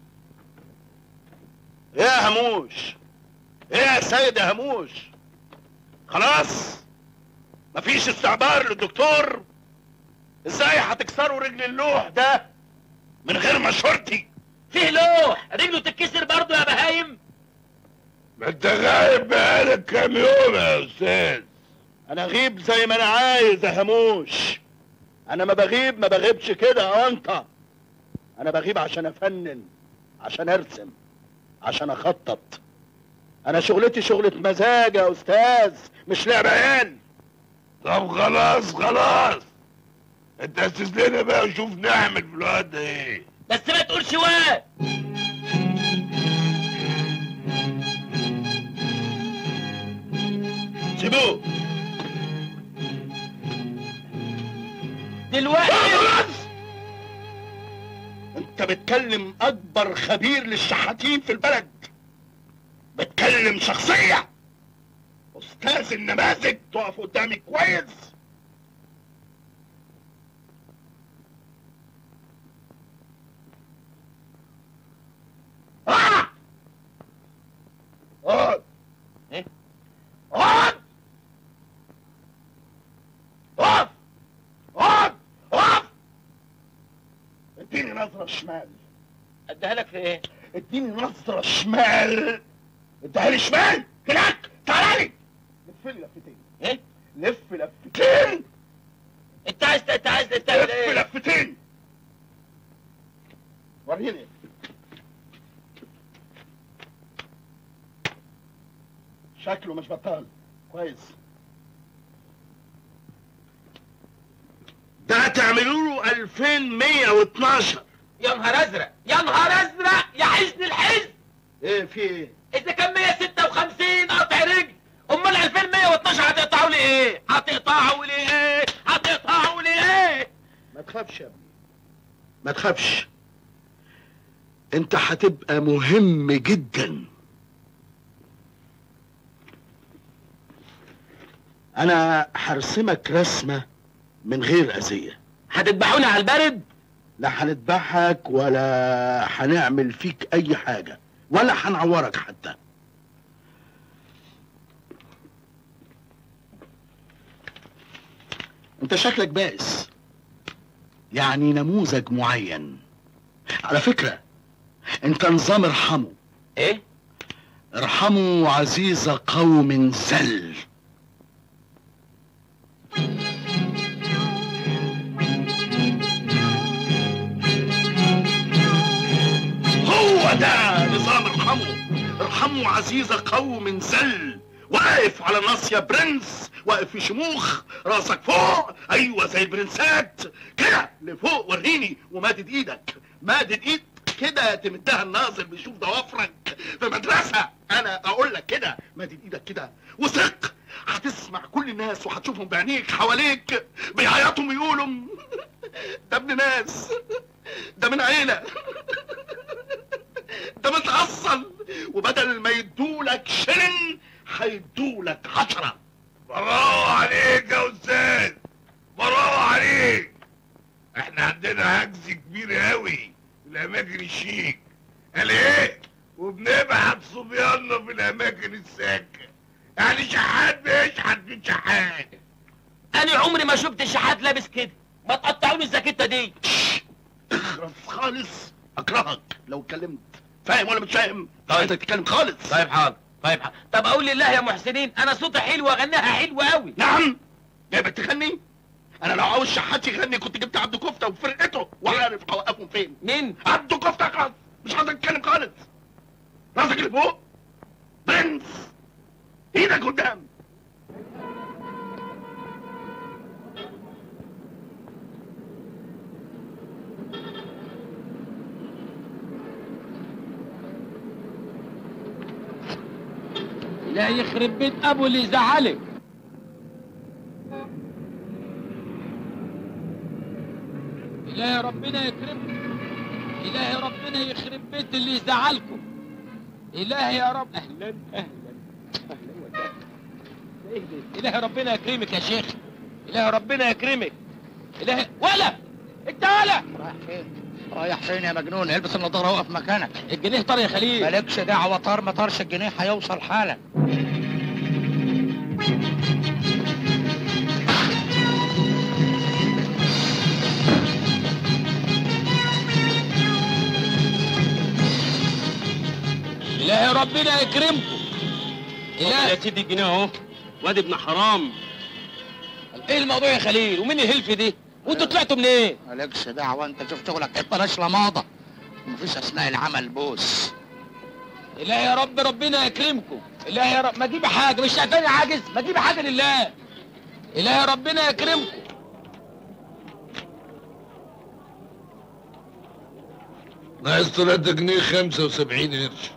ايه يا هموش؟ ايه يا سيد يا هموش؟ خلاص مفيش استعبار للدكتور؟ ازاي هتكسروا رجل اللوح ده من غير مشورتي؟ فيه لوح رجله تتكسر برضه يا بهايم؟ ما انت غايب بقالك كام يوم يا استاذ. انا اغيب زي ما انا عايز يا هموش. انا ما بغيب ما بغيبش كده يا انت. انا بغيب عشان افنن، عشان ارسم، عشان اخطط. انا شغلتي شغلة مزاج يا استاذ، مش لعب عيال. طب خلاص خلاص، انت اسس لنا بقى وشوف نعمل في الوقت ده ايه. بس ما تقولش واد. سيبوه دلوقتي. خلاص انت بتكلم اكبر خبير للشحاتين في البلد، بتكلم شخصية استاذ النماذج تقف قدامي كويس. اه اقعد. ايه؟ اقعد اقف اقعد اقف. اديني نظرة شمال. اديها لك في ايه؟ اديني نظرة شمال. اديها لي شمال هناك. تعالى لي. لف لي لفتين. ايه؟ لف لفتين. انت عايز انت عايز تعمل لف ايه؟ لفتين. وريني. شكله مش بطال. كويس. ده تعملوا له ألفين ومية واتناشر. يا نهار ازرق يا نهار ازرق يا حزن الحزن. ايه في ايه؟ اذا كان مية وستة وخمسين قطع رجل، امال ألفين ومية واتناشر هتقطعوا لي ايه؟ هتقطعوا لي ايه؟ هتقطعوا لي ايه؟ ما تخافش يا ابني، ما تخافش. انت هتبقى مهم جدا. انا هرسمك رسمة من غير اذية. هتذبحوني على البرد؟ لا هنذبحك ولا هنعمل فيك اي حاجة ولا هنعورك حتى. انت شكلك بائس، يعني نموذج معين. على فكرة انت نظام ارحموا. ايه؟ ارحموا عزيز قوم زل. هو ده نظام ارحموا. ارحموا عزيز قوم زل. واقف على ناصية برنس، واقف في شموخ، راسك فوق، ايوه زي البرنسات كده لفوق. وريني. ومادد ايدك، مادد ايد كده تمدها الناظر بيشوف ضوافرك في مدرسة. انا اقول لك كده، مادد ايدك كده وثق. هتسمع كل الناس وهتشوفهم بعينيك حواليك بيعيطوا ويقولوا ده ابن ناس، ده من عيلة، ده متأصل، وبدل ما يدولك شلن هيدولك عشرة. برافو عليك يا استاذ، برافو عليك. احنا عندنا عجز كبير قوي في الاماكن الشيك. قال ايه؟ وبنبعت صبياننا في الاماكن الساكنه. يعني شحات بيشحت في شحات. انا عمري ما شفت شحات لابس كده. ما تقطعوني الزاكيته دي. اخرس خالص، اكرهك لو اتكلمت. فاهم ولا مش فاهم؟ طيب انت تتكلم خالص. طيب حاضر طيب حاضر. طب اقول لله يا محسنين انا صوتي حلو واغنيها حلوه قوي. نعم. جايبك تغني؟ انا لو عاوز شحات يغني كنت جبت عبد كفته وفرقته وعارف اوقفهم فين. مين؟ عبد كفته خالص. مش عايز اتكلم خالص. راسك اللي فوق برنس، ايدك قدام. لا يخرب بيت ابو اللي زعلك. إلهي ربنا يكرمكم. إلهي ربنا يخرب بيت اللي يزعلكم. إلهي يا رب. أهلا أهلا أهلا وسهلا. إيه ده؟ إلهي ربنا يكرمك يا شيخ. إلهي ربنا يكرمك. إلهي ولا أنت ولا رايح فين؟ رايح فين يا مجنون؟ البس النضاره وقف مكانك. الجنيه طار يا خليل. مالكش دعوه، طار ما طارش الجنيه هيوصل حالا. إلهي ربنا يكرمكم. إلهي يا سيدي الجنيه اهو، واد ابن حرام. ايه الموضوع يا خليل؟ ومين الهلف دي؟ وانتوا طلعتوا منين؟ إيه؟ مالكش دعوه، انت شوف شغلك. بلاش لماضه، مفيش اثناء العمل بوس. إلهي يا رب ربنا يكرمكم. إلهي يا رب ما تجيب حاجه، مش شايفاني عاجز؟ ما تجيب حاجه لله. إلهي ربنا يكرمكم. ناقص تلاتة جنيه خمسة وسبعين قرش.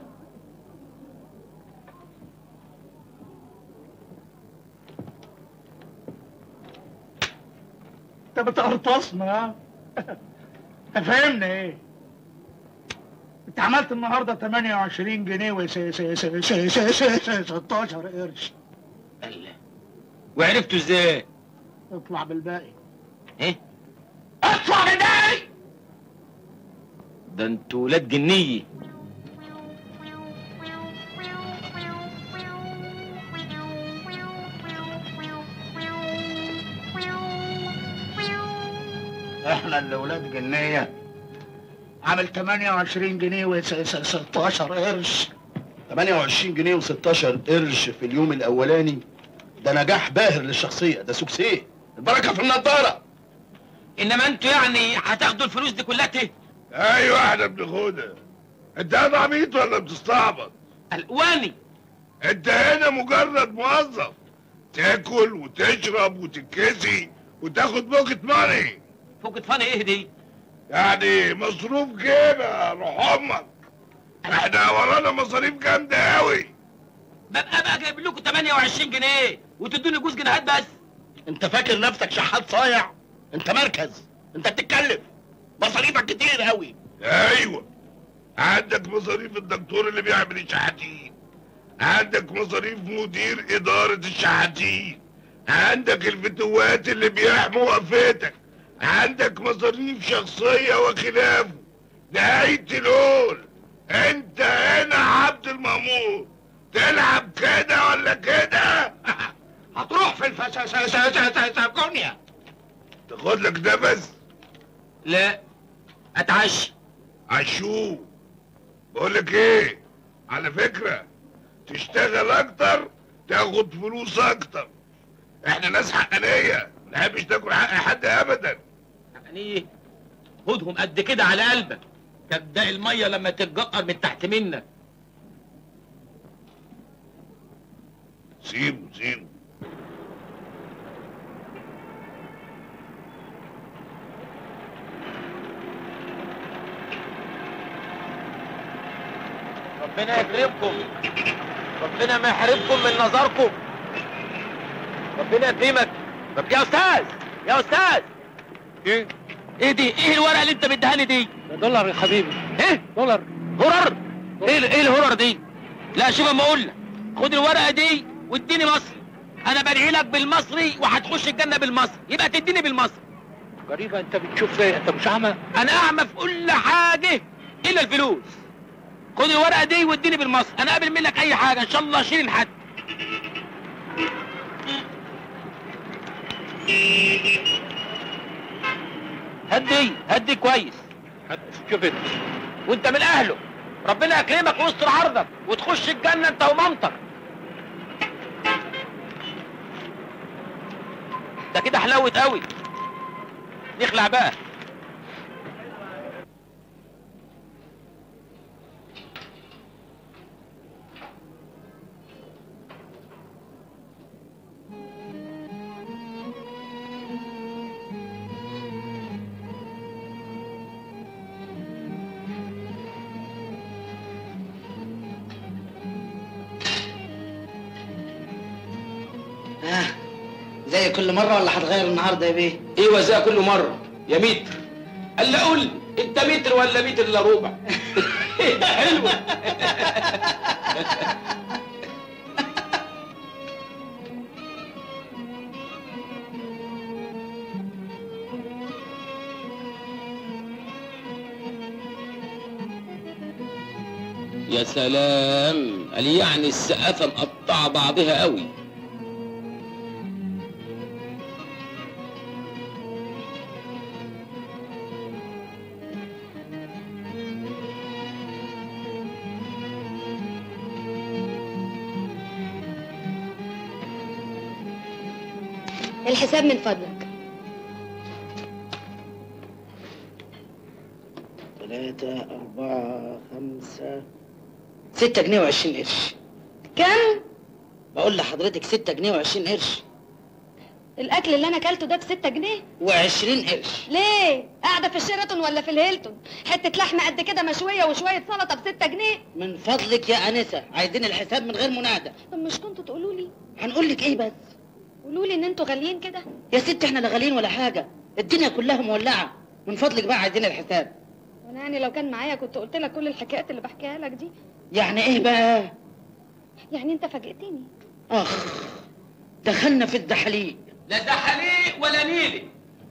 انت بتقرطصنا ها؟ فاهمني ايه؟ انت عملت النهارده تمانية وعشرين جنيه و ستاشر قرش. الله. وعرفتوا ازاي؟ اطلع بالباقي. ايه؟ اطلع بالباقي؟ ده انتوا ولاد جنيه. احنا اللي ولاد جنيه. عامل تمانية وعشرين جنيه وستاشر قرش. تمانية وعشرين جنيه وستاشر قرش في اليوم الاولاني، ده نجاح باهر للشخصيه، ده سوكسيه، البركه في النضاره. انما انتوا يعني هتاخدوا الفلوس دي كلها ته؟ ايوه احنا بناخدها. انت هنا عبيط ولا بتستعبط؟ الواني. انت هنا مجرد موظف، تاكل وتشرب وتتكسي وتاخد بوكت ماني. بوكت ماني ايه دي؟ يعني مصروف جيبه روح امك. احنا ورانا مصاريف جامده قوي. ببقى بقى جايب لكم تمانية وعشرين جنيه وتدوني جوز جنيهات بس. انت فاكر نفسك شحات صايع؟ انت مركز، انت بتتكلف، مصاريفك كتير قوي. ايوه، عندك مصاريف الدكتور اللي بيعمل الشحاتين، عندك مصاريف مدير اداره الشحاتين، عندك الفتوات اللي بيحموا وقفتك، عندك مصاريف شخصيه وخلافه. نهايه الهول. انت هنا عبد المأمور، تلعب كده ولا كده؟ هتروح في الفساسكونيا. تاخد لك نفس؟ لا، اتعشى. عشوه. بقول لك ايه، على فكره تشتغل اكتر تاخد فلوس اكتر. احنا ناس حقانيه، ما نحبش تاكل حق حد ابدا. حقانيه؟ خدهم قد كده على قلبك، تبدا الميه لما تتجقر من تحت منك. سيبه سيبه. ربنا يكرمكم، ربنا ما يحرمكم من نظركم، ربنا يكرمك. طب يا استاذ، يا استاذ، ايه؟ ايه دي؟ ايه الورقه اللي انت مديهاني دي؟ دولار يا حبيبي. ايه؟ دولار. هرر؟ ايه ايه الهرر دي؟ لا شوف اما اقول لك، خد الورقه دي واديني مصري. انا بدعي لك بالمصري وهتخش الجنه بالمصري، يبقى تديني بالمصري. غريبة، انت بتشوف زي انت مش اعمى؟ انا اعمى في كل حاجه الا الفلوس. خد الورقه دي واديني بالمصري، انا قابل منك اي حاجه ان شاء الله اشيل حد. هدي هدي كويس. شوف انت. وانت من اهله، ربنا يكرمك ويستر عرضك وتخش الجنه انت ومامتك. ده كده حلاوه قوي. نخلع بقى. آه. زي كل مرة ولا هتغير النهارده يا بيه؟ ايوه زي كل مره يا متر. قال لي قول لي انت متر ولا متر الا ربع؟ حلوه. يا سلام، قال يعني السقافه مقطعه بعضها قوي. الحساب من فضلك. تلاتة أربعة خمسة ستة جنيه وعشرين قرش. كم؟ بقول لحضرتك ستة جنيه وعشرين قرش. الأكل اللي أنا أكلته ده بستة جنيه؟ وعشرين قرش. ليه؟ قاعدة في الشيراتون ولا في الهيلتون؟ حتة لحمة قد كده مشوية وشوية سلطة بستة جنيه؟ من فضلك يا أنسة، عايزين الحساب من غير منادى. طب مش كنتوا تقولوا لي؟ هنقول لك إيه بس؟ قولوا لي إن أنتوا غاليين كده؟ يا ست إحنا لا غاليين ولا حاجة، الدنيا كلها مولعة. من فضلك بقى عايزين الحساب. وأنا يعني لو كان معايا كنت قلت لك كل الحكايات اللي بحكيها لك دي. يعني إيه بقى؟ يعني أنت فاجئتني. أخ، دخلنا في الدحليق. لا زحليق ولا نيلي،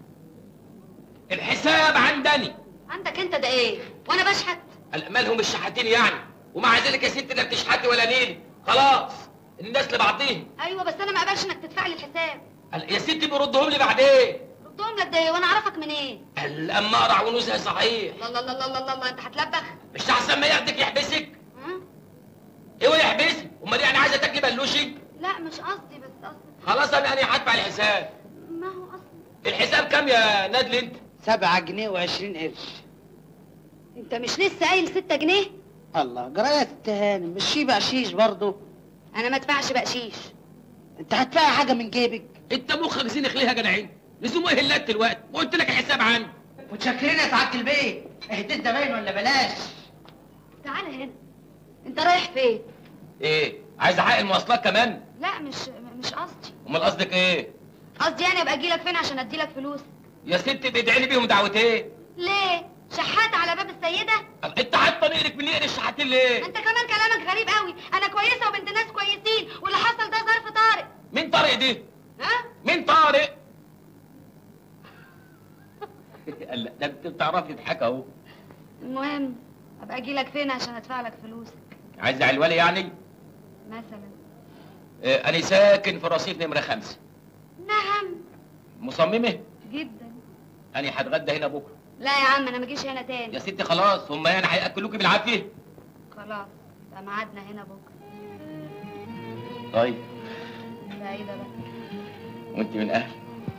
الحساب عندني. عندك انت ده ايه؟ وانا بشحت؟ مالهم الشحاتين يعني؟ ومع ذلك يا ست لا بتشحتي ولا نيلي، خلاص الناس لبعضيهم. ايوه بس انا ما اقبلش انك تدفع لي الحساب. يا ستي بيردهم لي بعدين. ردهم لك ده ايه وانا اعرفك منين؟ إيه؟ اما اقرع ونوزها صحيح. الله الله الله الله الله الله، انت هتلبخ؟ مش احسن ما ياخدك يحبسك؟ ايوه يحبسك، امال يعني عايزه تاكلي بلوشي؟ لا مش قصدي، بس قصدي خلاص انا انا هدفع الحساب. ما هو قصدي. الحساب كام يا نادل انت؟ سبعة جنيه وعشرين قرش. انت مش لسه قايل ستة جنيه؟ الله جرايه التهاني، مش في بقشيش برضه؟ انا ما ادفعش بقشيش. انت هتدفعي حاجه من جيبك؟ انت مخك زينخ ليه يا جدعين؟ لزوم ايه اللات دلوقتي؟ وقلت لك الحساب عندي. متشكرين يا سعاده البيت، اهديت زباين ولا بلاش؟ تعالى هنا. انت رايح فين؟ ايه؟ عايز حق المواصلات كمان؟ لا مش مش قصدي. امال قصدك ايه؟ قصدي يعني ابقى اجي لك فين عشان ادي لك فلوس؟ يا ست بادعي لي بيهم دعوتين. ليه؟ شحات على باب السيده؟ انت حاطه نقرك من نقر الشحاتين ليه؟ انت كمان كلامك غريب قوي، انا كويسه وبنت ناس كويسين، واللي حصل ده ظرف طارئ. مين طارق دي؟ ها؟ مين طارق؟ لا ده انت بتعرفي تضحك اهو. المهم ابقى اجي لك فين عشان ادفع لك فلوسك؟ عايز علوالي يعني؟ مثلا. اه انا ساكن في رصيف نمره خمسه. نعم. مصممه؟ جدا. انا هتغدى هنا بكره. لا يا عم انا ما اجيش هنا تاني. يا ستي خلاص، هم يعني هياكلوكي بالعافيه؟ خلاص يبقى ميعادنا هنا بكره. طيب. سعيده بقى. وانت من اهل.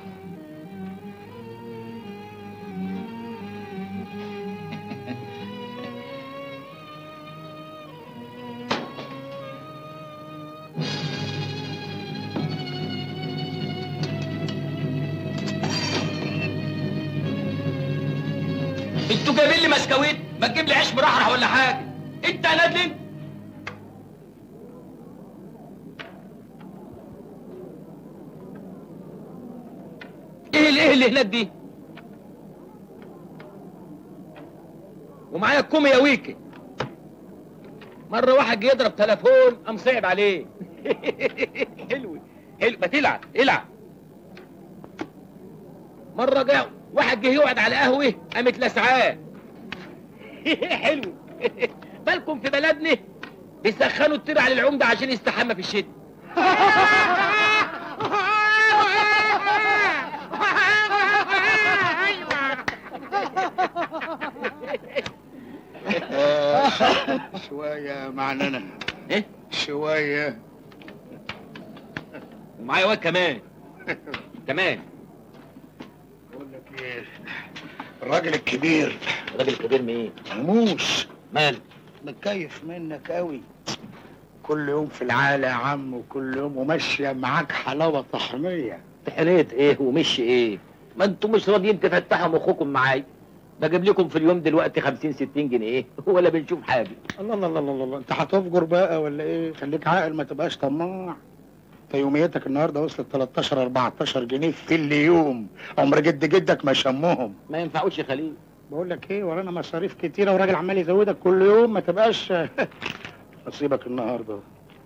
انتوا جايبين لي مسكويت؟ ما تجيب لي عيش مرحرح ولا حاجه. انت يا نادل انت. ايه الايه اللي هناك دي؟ ومعايا الكومي يا ويكي. مره واحد جه يضرب تليفون قام صعب عليه. حلو حلو، ما تلعب العب. مره جه واحد جه يقعد على قهوه قامت لسعاه. حلو. بالكم في بلدنا بيسخنوا الطير على العمده عشان يستحمى في الشتاء. شوية معننا. ايه؟ شوية. ومعايا واد كمان. كمان. بقول لك ايه؟ الراجل الكبير. الراجل الكبير مين؟ موس. مال؟ متكيف منك قوي. كل يوم في العالة يا عم، وكل يوم وماشية معاك حلاوة طحنية. طحنية ايه ومشي ايه؟ ما انتوا مش راضيين تفتحوا مخكم معايا. بجيب لكم في اليوم دلوقتي خمسين ستين جنيه ولا بنشوف حاجة. الله الله الله الله، انت هتفجر بقى ولا ايه؟ خليك عاقل ما تبقاش طماع. انت يوميتك النهارده وصلت تلتاشر اربعتاشر جنيه في اليوم، عمر جد جدك ما شمهم. ما ينفعوش يا خليل. بقول لك ايه، ورانا مصاريف كتيرة وراجل عمال يزودك كل يوم، ما تبقاش نصيبك النهارده.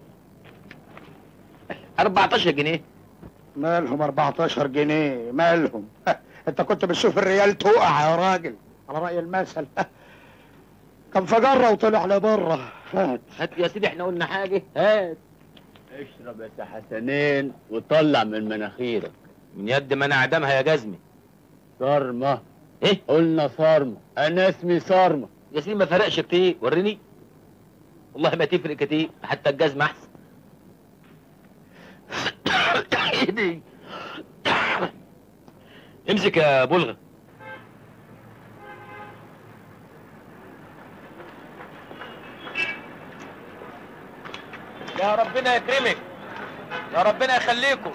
اربعتاشر جنيه؟ مالهم اربعتاشر جنيه؟ مالهم؟ انت كنت بتشوف الريال تقع يا راجل على رأي المثل. كان فجرة وطلع لبره. هات هات يا سيدي، احنا قلنا حاجة؟ هات. اشرب يا حسنين وطلع من مناخيرك. من يد ما انا اعدمها يا جزمي. صارمة. ايه؟ قلنا صارمة، انا اسمي صارمة. يا سيدي ما فرقش كتير، وريني. والله ما تفرق كتير، حتى الجزمة احسن. ايدي. امسك يا بلغة. يا ربنا يكرمك، يا ربنا يخليكم،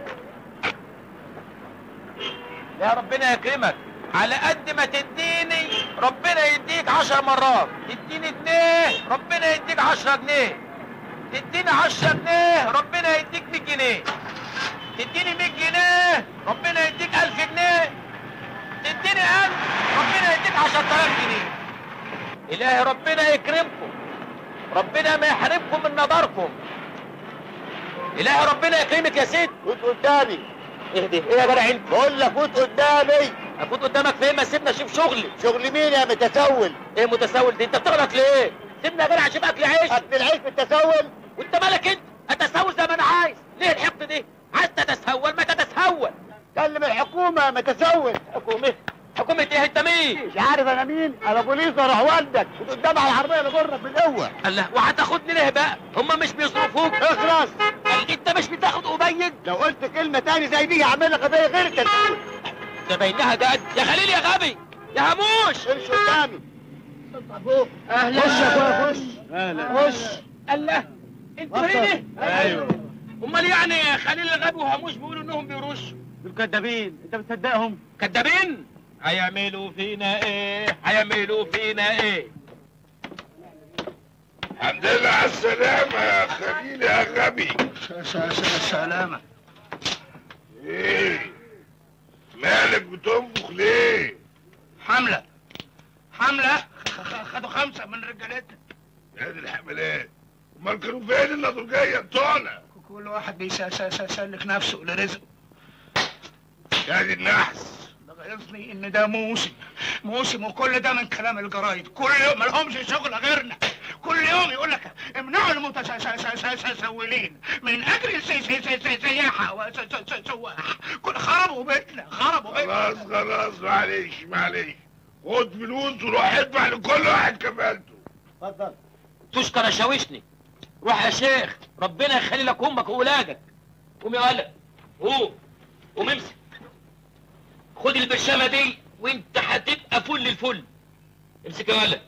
يا ربنا يكرمك. على قد ما تديني ربنا يديك عشر مرات. تديني جنيه ربنا يديك عشرة جنيه. تديني عشرة جنيه ربنا يديك مية جنيه. تديني مية جنيه ربنا يديك ألف جنيه. تديني ألف ربنا يديك عشرة آلاف جنيه. إلهي ربنا يكرمكم، ربنا ما يحرمكم من نظركم. الهي ربنا يكرمك يا ست. فوت قدامي. اهدي ايه يا جدع انت؟ بقول لك فوت قدامي. افوت قدامك فين؟ ما سيبنا اشوف شغلي. شغل مين يا متسول؟ ايه متسول دي؟ انت بتغلط ليه؟ سيبنا يا جدع اشوف اكل عيش. اكل العيش بالتسول؟ وانت مالك انت؟ اتسول زي ما انا عايز. ليه الحقد دي؟ عايز تتسول ما تتسول. كلم الحكومه يا متسول. حكومه؟ حكومه ايه؟ انت مين؟ مش عارف انا مين؟ انا بوليس اروح والدك. فوت قدامي على العربيه اللي جرك بالقوه. الله، وهتاخدني ليه بقى؟ هم مش بيصرفوك؟ اخرس. قال انت مش بتاخد أبين؟ لو قلت كلمه تاني زي دي هعمل لك قضيه غير التسول. ده بينها جد. يا خليل يا غبي يا هموش. امشي قدامي. اهلا. خش يا اخويا خش. اهلا. خش. الله، انتوا هنا؟ ايوه. امال يعني خليل الغبي وهموش بيقولوا انهم بيرشوا؟ دول كدابين، انت بتصدقهم؟ كدابين؟ هيعملوا فينا ايه؟ هيعملوا فينا ايه؟ الحمد لله على السلامة يا خليل يا غبي. سلامة. ايه؟ مالك بتنفخ ليه؟ حملة حملة خدوا خمسة من رجالتنا. يا دي الحملات، امال كانوا فين النضرجية بتوعنا؟ كل واحد بيسلك نفسه لرزقه. يا دي النحس. ده غيظني ان ده موسم موسم وكل ده من كلام الجرايد. كل يوم مالهمش شغل غيرنا. كل يوم يقول لك امنعوا المتسولين من اجل السياحه وسواح. كل خربوا بيتنا خربوا بيتنا. خلاص خلاص معلش معلش، خد فلوس وروح ادفع لكل واحد كفالته. اتفضل. تشكر شاوشني. روح يا شيخ، ربنا يخلي لك امك واولادك. قوم يا ولد، قوم قوم امسك. خد البرشامه دي وانت هتبقى فل الفل. امسك يا ولد.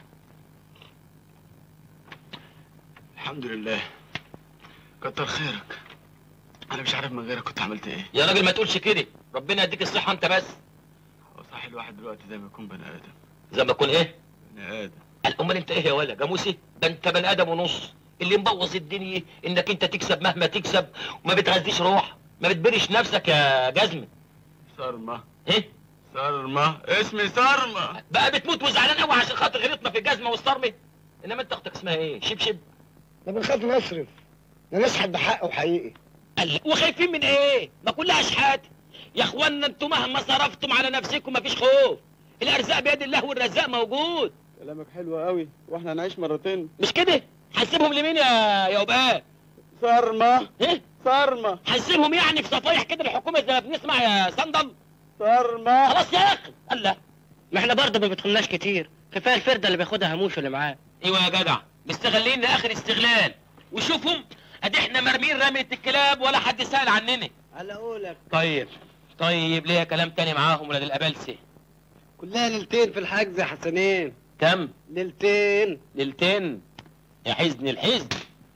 الحمد لله، كتر خيرك. انا مش عارف من غيرك كنت عملت ايه. يا راجل ما تقولش كده، ربنا يديك الصحه انت بس. هو صح الواحد دلوقتي زي ما يكون بني ادم. زي ما يكون ايه؟ بني ادم. امال انت ايه يا ولد؟ جاموسي؟ ده انت بني ادم ونص. اللي مبوظ الدنيا انك انت تكسب مهما تكسب وما بتغذيش روح، ما بتبرش نفسك يا جزمه. صرمه. ايه؟ صرمه، اسمي صرمه. بقى بتموت وزعلان قوي عشان خاطر غلطنا في الجزمه والصرمه. انما انت اختك اسمها ايه؟ شبشب؟ ده بنخاف نصرف، ده نسحب بحقه حقيقي. الله، وخايفين من ايه؟ ما كلها اشحات. يا اخوانا انتوا مهما صرفتم على نفسكم مفيش خوف. الارزاق بيد الله والرزاق موجود. كلامك حلو قوي، واحنا هنعيش مرتين. مش كده؟ هنسيبهم لمين يا يا وباء؟ صرمه. ايه؟ صرمه. هنسيبهم يعني في صفايح كده الحكومه زي ما بنسمع يا صندل؟ صرمه. خلاص يا اخي. الله، ما احنا برضه ما بيدخلناش كتير، كفايه الفرده اللي بياخدها هموش اللي معاه. ايوه يا جدع، مستغلين لاخر استغلال. وشوفهم ادي احنا مرمين رمية الكلاب ولا حد سأل عننا. على قولك. طيب طيب ليه كلام تاني معاهم ولاد الابلسه؟ كلها ليلتين في الحجز يا حسنين. كم؟ ليلتين. ليلتين يا حزن الحزن.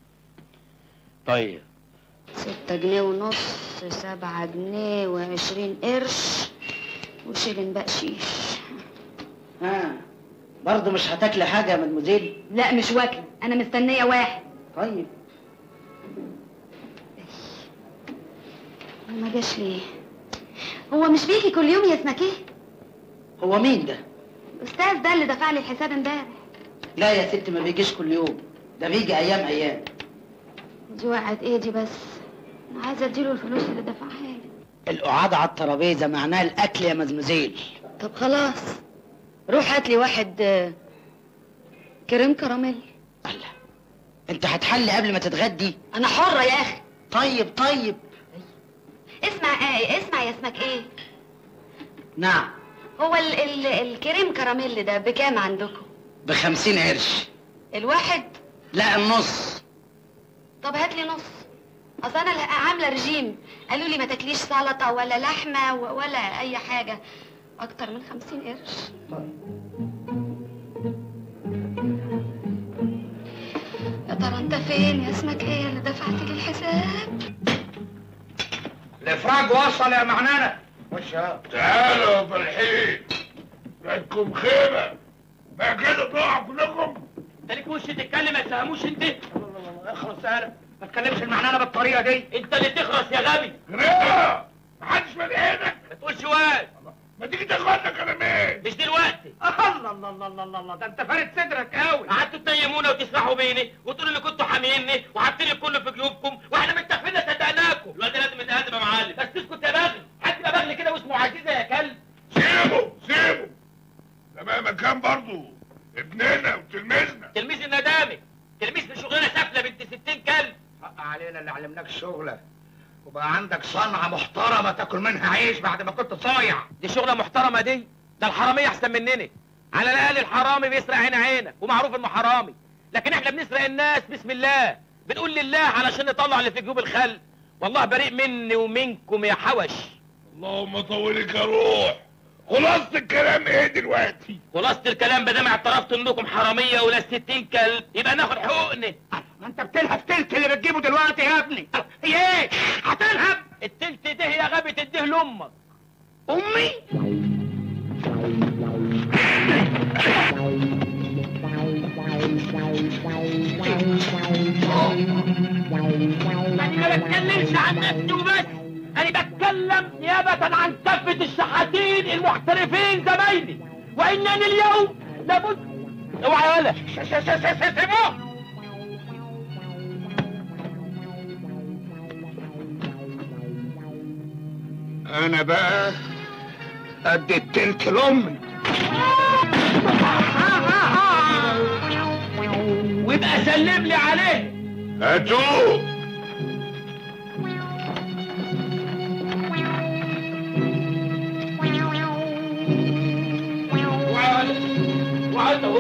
طيب ستة جنيه ونص، سبعة جنيه وعشرين قرش وشيلن بقشيش. ها برضه مش هتاكلي حاجه يا مدموزيل؟ لا مش واكلة، أنا مستنية واحد. طيب. ما جاش ليه؟ هو مش بيجي كل يوم يا اسمك ايه؟ هو مين ده؟ الأستاذ ده اللي دفع لي الحساب امبارح. لا يا ستي ما بيجيش كل يوم، ده بيجي ايام ايام. دي وقعت ايدي بس، أنا عايزة اديله الفلوس اللي دفعها لي. القعاد على الترابيزه معناها الاكل يا مدموزيل. طب خلاص، روح هات لي واحد آه، كريم كراميل. الله، انت هتحلي قبل ما تتغدي؟ أنا حرة يا أخي. طيب طيب. اسمع ايه؟ اسمع يا اسمك ايه؟ نعم. هو ال ال الكريم كراميل ده بكام عندكم؟ بخمسين قرش. الواحد؟ لا النص. طب هات لي نص. اصل انا عامله رجيم، قالوا لي ما تاكليش سلطه ولا لحمه ولا اي حاجه اكتر من خمسين قرش. يا ترى انت فين يا اسمك ايه اللي دفعت لي الحساب؟ الافراج وصل يا معنانه. خش يا تعالوا يا فرحين، جاتكم خيبة بقى كده تقعوا كلكم. انت ليك وش تتكلم ما تفهموش انت؟ اخلص يالا، ما تكلمش المعنانه بالطريقه دي. انت اللي تخرس يا غبي. غريبة محدش مالي عينك. ما تقولش واد. ما تيجي تاخدنا كلامين. مش دلوقتي. الله الله الله الله الله، ده انت فارد صدرك قوي. قعدتوا تنيمونا وتسرحوا بيني وتقولوا اللي كنتوا حاميني وحاطين الكل في جيوبكم واحنا متفقين صدقناكم. الواد لازم يتهدم يا معلم. بس اسكت يا بغل، حد يبقى بغل كده واسمه عزيزه يا كلب. سيبه سيبه، ده مهما كان برضه ابننا وتلميذنا. تلميذ الندامي، تلميذ في شغلانه سافله بنت ستين كلب. حق علينا اللي علمناك شغله وبقى عندك صنعه محترمه تاكل منها عيش بعد ما كنت صايع. دي شغله محترمه دي؟ ده الحراميه احسن مننا. على الاقل الحرامي بيسرق عين عينك ومعروف انه حرامي، لكن احنا بنسرق الناس بسم الله، بنقول لله علشان نطلع اللي في جيوب الخلق. والله بريء مني ومنكم يا حوش. اللهم طولك يا روح. خلاصة الكلام ايه دلوقتي؟ خلاصة الكلام بدام اعترفت انكم حراميه ولا ستين كلب يبقى ناخد حقوقنا. ما انت بتلهب تلت اللي بتجيبه دلوقتي يا ابني. هي ايه؟ هتلهب؟ التلت ده يا غبي تديه لامك. امي؟ انا ما بتكلمش عن نفسي وبس، انا بتكلم نيابة عن كافة الشحاتين المحترفين زمايلي، وانني اليوم لابد. اوعى يا ولا سيبوه. انا بقى قد التلت لامي. ويبقى سلم لي عليه. هاتوه. وعد اهو.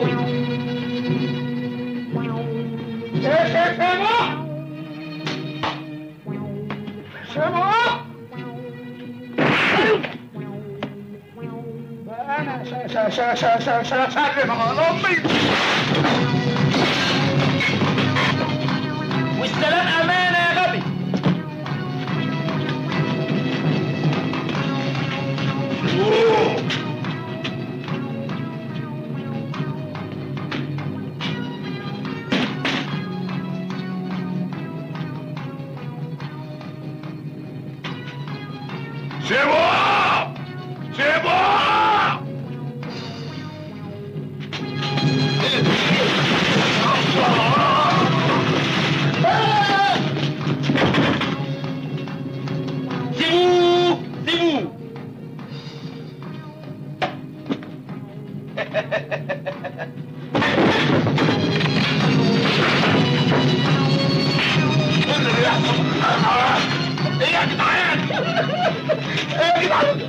سيبوه سيبوه. انا سلم على امي. والسلام امانه يا غبي. سيبوه سيبوه. سيبوه سيبوه. ايه يا جدعان؟ ايه يا جدعان؟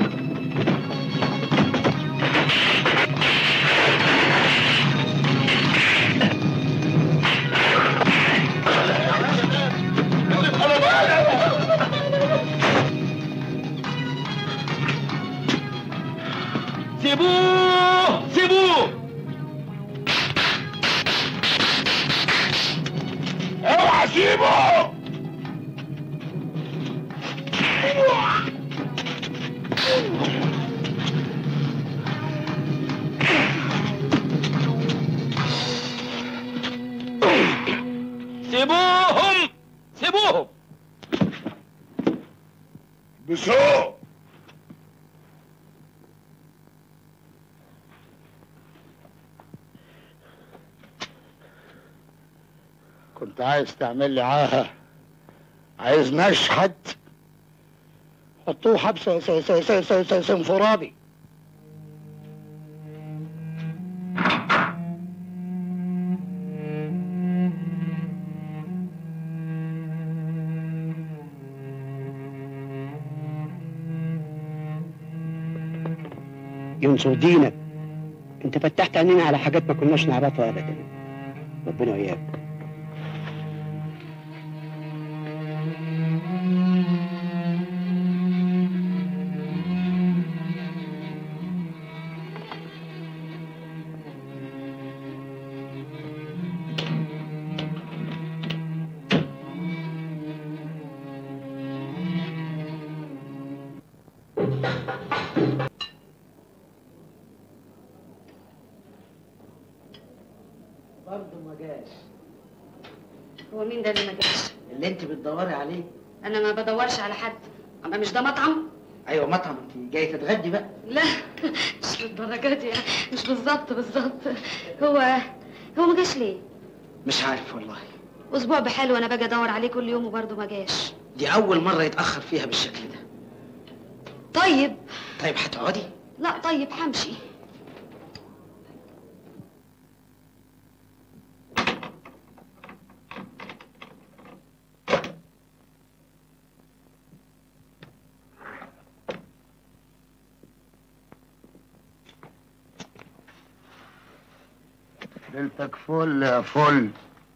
سيبوه سيبوه. اوعى سيبه. سيبوهم سيبوهم. بسوق. كنت عايز تعمل لي عاهة، عايز نشحت، حطوه حبس انفرادي. ينصر دينك، انت فتحت عينينا على حاجات ما كناش نعرفها ابدا. ربنا وياك. برضه ما جاش. هو مين ده اللي ما جاش؟ اللي انت بتدوري عليه. انا ما بدورش على حد. اما مش ده مطعم؟ ايوه مطعم، انت جاي تتغدي بقى؟ لا مش للدرجه دي، مش بالظبط بالظبط. هو هو ما جاش ليه؟ مش عارف والله. اسبوع بحاله وانا باجي ادور عليه كل يوم وبرضه ما جاش. دي اول مره يتاخر فيها بالشكل ده. طيب طيب هتقعدي؟ لا طيب همشي. ليلتك فل يا فل.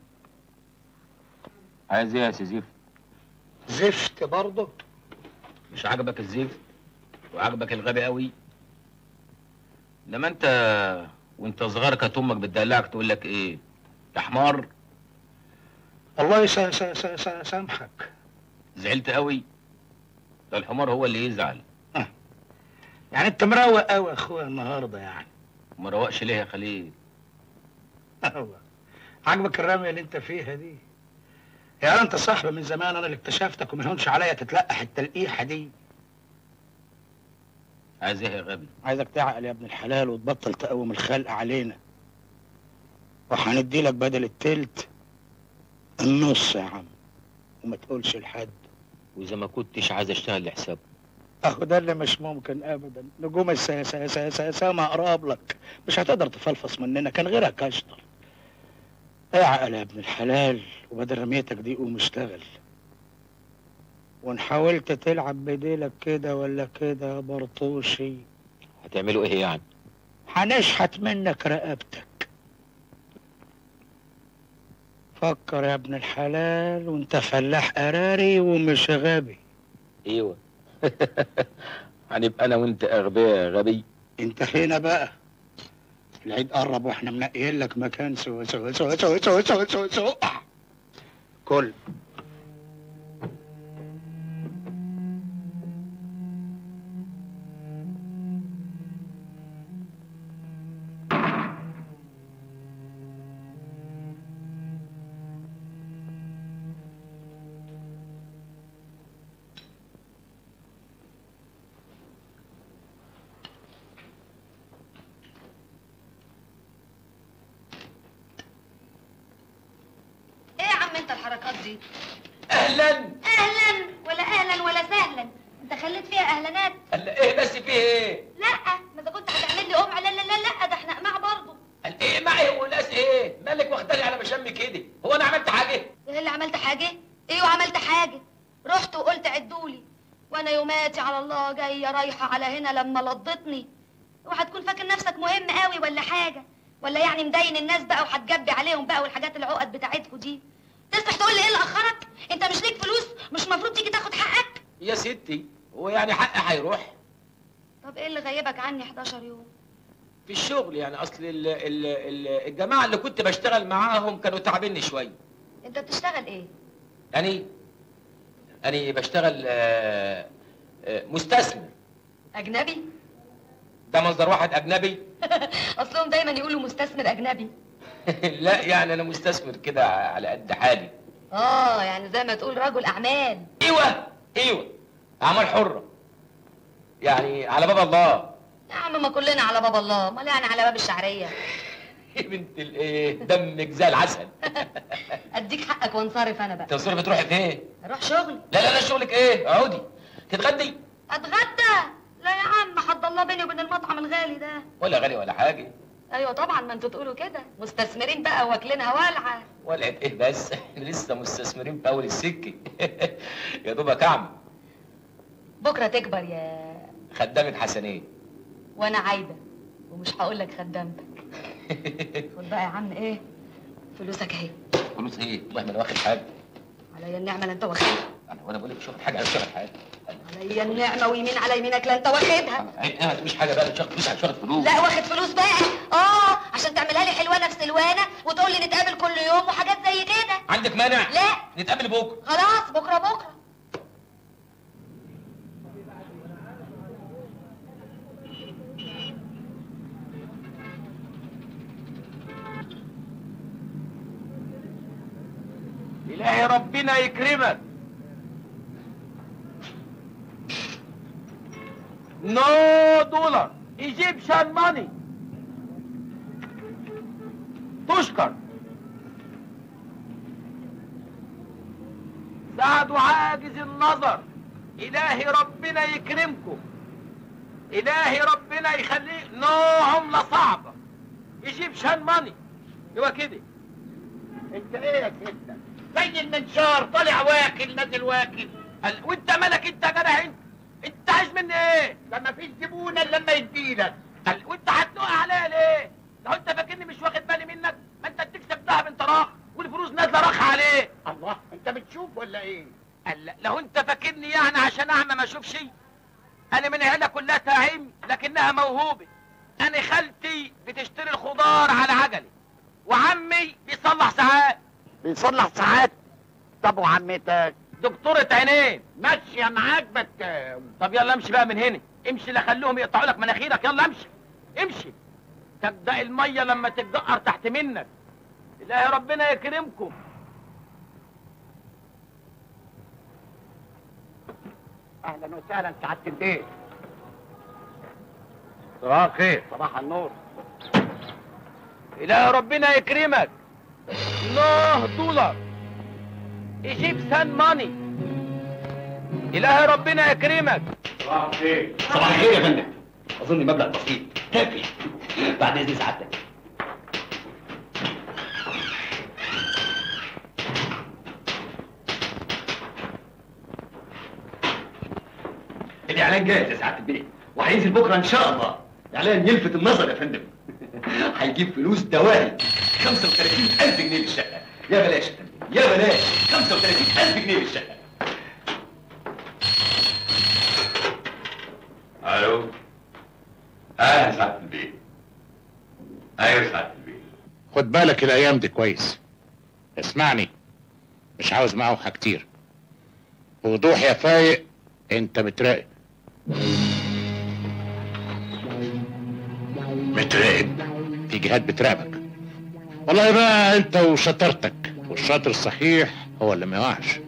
عايز ايه يا سي زفت؟ زفت برضه؟ مش عاجبك الزفت وعاجبك الغبي قوي؟ لما انت وانت صغير كانت امك بتدلعك تقول لك ايه؟ يا حمار. الله يسا سا سا سا سامحك. زعلت قوي؟ ده الحمار هو اللي يزعل. أه. يعني انت مروق قوي يا اخويا النهارده يعني. ما روقش ليه يا خليل؟ ايوه. عاجبك الرميه اللي انت فيها دي؟ يا انت صاحبي من زمان، انا اللي اكتشفتك وما يهونش عليا تتلقح التلقيحه دي. عايز ايه يا غبي؟ عايزك تعقل يا ابن الحلال وتبطل تقوم الخلق علينا. وهندي لك بدل التلت النص يا عم، وما تقولش لحد. واذا ما كنتش عايز اشتغل لحسابه؟ اخو ده اللي مش ممكن ابدا. نجوم السما اقرب لك، مش هتقدر تفلفص مننا، كان غيرك اشطر. اعقل يا ابن الحلال، وبدل رميتك دي قوم اشتغل. وان حاولت تلعب بديلك كده ولا كده يا برطوشي هتعملوا ايه يعني؟ هنشحت منك رقبتك. فكر يا ابن الحلال، وانت فلاح قراري ومش غبي. ايوه. هنبقى انا وانت اغبياء يا غبي. انت هنا بقى، العيد قرب واحنا منقيين لك مكان سوا سوا سوا سوا سوا سوا سوا سوا. كل الحركات دي؟ اهلا اهلا ولا اهلا ولا سهلا، انت خليت فيها اهلانات. قال ايه بس فيه ايه؟ لا ما اذا كنت هتعمل لي قمع، لا لا لا لا ده احنا قماع برضه. قال ايه معي وناس ايه؟ مالك واخداني على مشامي كده؟ هو انا عملت حاجه؟ ايه اللي عملت حاجه؟ ايوه عملت حاجه، رحت وقلت عدولي وانا يوماتي على الله جايه رايحه على هنا لما لضتني. وهتكون فاكر نفسك مهم قوي ولا حاجه؟ ولا يعني مدين الناس بقى وهتجبي عليهم بقى والحاجات العقد بتاعتكوا دي؟ تصلح تقول لي ايه اللي اخرك؟ انت مش ليك فلوس؟ مش المفروض تيجي تاخد حقك؟ يا ستي هو يعني حقي هيروح؟ طب ايه اللي غيبك عني حداشر يوم؟ في الشغل يعني، اصل ال ال ال الجماعه اللي كنت بشتغل معاهم كانوا تعبيني شويه. انت بتشتغل ايه؟ يعني أنا بشتغل آه، آه، مستثمر. اجنبي؟ ده مصدر واحد اجنبي؟ اصلهم دايما يقولوا مستثمر اجنبي. لا يعني انا مستثمر كده على قد حالي. اه يعني زي ما تقول رجل اعمال. ايوه ايوه اعمال حره، يعني على باب الله. يا عم ما كلنا على باب الله، امال يعني على باب الشعريه. بنت الايه، دمك زي العسل. اديك حقك وانصرف انا بقى. تنصرفي تروحي فين؟ اروح شغلي. لا لا لا شغلك ايه؟ اقعدي تتغدي. اتغدى؟ لا يا عم حد الله بيني وبين المطعم الغالي ده. ولا غالي ولا حاجه. ايوه طبعا ما انتوا تقولوا كده، مستثمرين بقى واكلينها والعه. ولعت ايه بس؟ لسه مستثمرين في اول السكه. يا دوبك اعمل. بكره تكبر يا خدامة حسنين. وانا عايده ومش هقول لك خدامتك. خد بقى يا عم ايه فلوسك اهي. فلوس ايه؟ والله ما انا واخد حاجه. عليا النعمه لا انت واخدها. انا وانا بقول لك مش واخد حاجه، انا مش واخد حاجه. عليا النعمه ويمين على يمينك لا انت واخدها. عيب ايه ما تقوليش حاجه بقى، مش واخد فلوس، مش واخد فلوس. لا واخد فلوس بقى. اه عشان تعملها لي حلوانه في سلوانه وتقول لي نتقابل كل يوم وحاجات زي كده. عندك مانع؟ لا نتقابل بكره. خلاص بكره بكره. إلهي ربنا يكرمك. نو دولار ايجيبشن ماني. تشكر. ساعدوا عاجز النظر. الهي ربنا يكرمكم. الهي ربنا يخليك. نو عملة صعبة. ايجيبشن ماني. هو كده. انت ايه يا ستة؟ زي المنشار طالع واكل نازل واكل. ال- وانت مالك انت يا جدع انت؟ انت عايز مني ايه؟ ده مفيش زبون الا لما يديلك. ال- وانت هتنقع عليا ليه؟ لو انت فاكرني مش واخد بالي منك، ما انت بتكسب دهب انت راخ والفلوس نازله راخ عليه. الله، انت بتشوف ولا ايه؟ ال- لو انت فاكرني يعني عشان اعمى ما اشوفش، انا من عيله كلها تعيم لكنها موهوبه. انا خالتي بتشتري الخضار على عجلي، وعمي بيصلح ساعات. بيصلح ساعات؟ طب وعمتك؟ دكتورة عينين. ماشية معاك بتاو. طب يلا امشي بقى من هنا، امشي لا خليهم يقطعوا لك مناخيرك. يلا امشي امشي. تبدأ المية لما تتجقر تحت منك. إلهي ربنا يكرمكم. اهلا وسهلا سعادة البيت. صباح الخير. صباح النور. إلهي ربنا يكرمك. نوه دولار ايجيبشن ماني. إلهي ربنا يكرمك. صباح الخير. صباح الخير يا فندم. اظن مبلغ بسيط كافي. بعد اذن سعادتك. الاعلان جاهز يا سعاده البيه وهينزل بكره ان شاء الله. اعلان يلفت النظر يا فندم. هيجيب فلوس دواهي. خمسة وثلاثين ألف جنيه للشقه. يا بلاش يا فندم يا بلاش. خمسة وثلاثين ألف جنيه للشقه. الو. اهلا سعاده البيه. ايوه سعاده البيه. خد بالك الايام دي كويس. اسمعني، مش عاوز معوحة كتير. بوضوح يا فايق، انت متراقب. متراقب؟ في جهات بتراقبك. والله بقى انت وشطارتك، والشاطر الصحيح هو اللي ما يقعش.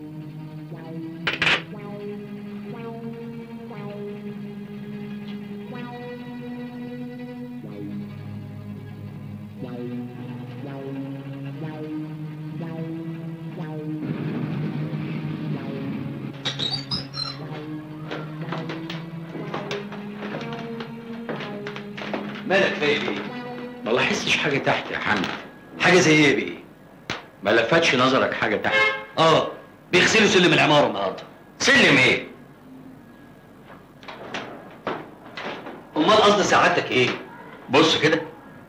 مالك فايق ايه؟ ما لاحظتش حاجه تحت يا حمد. حاجه زي ايه بيه؟ ما لفتش نظرك حاجه تحت؟ اه بيغسلوا سلم العماره النهارده. سلم ايه؟ امال قصد سعادتك ايه؟ بص كده.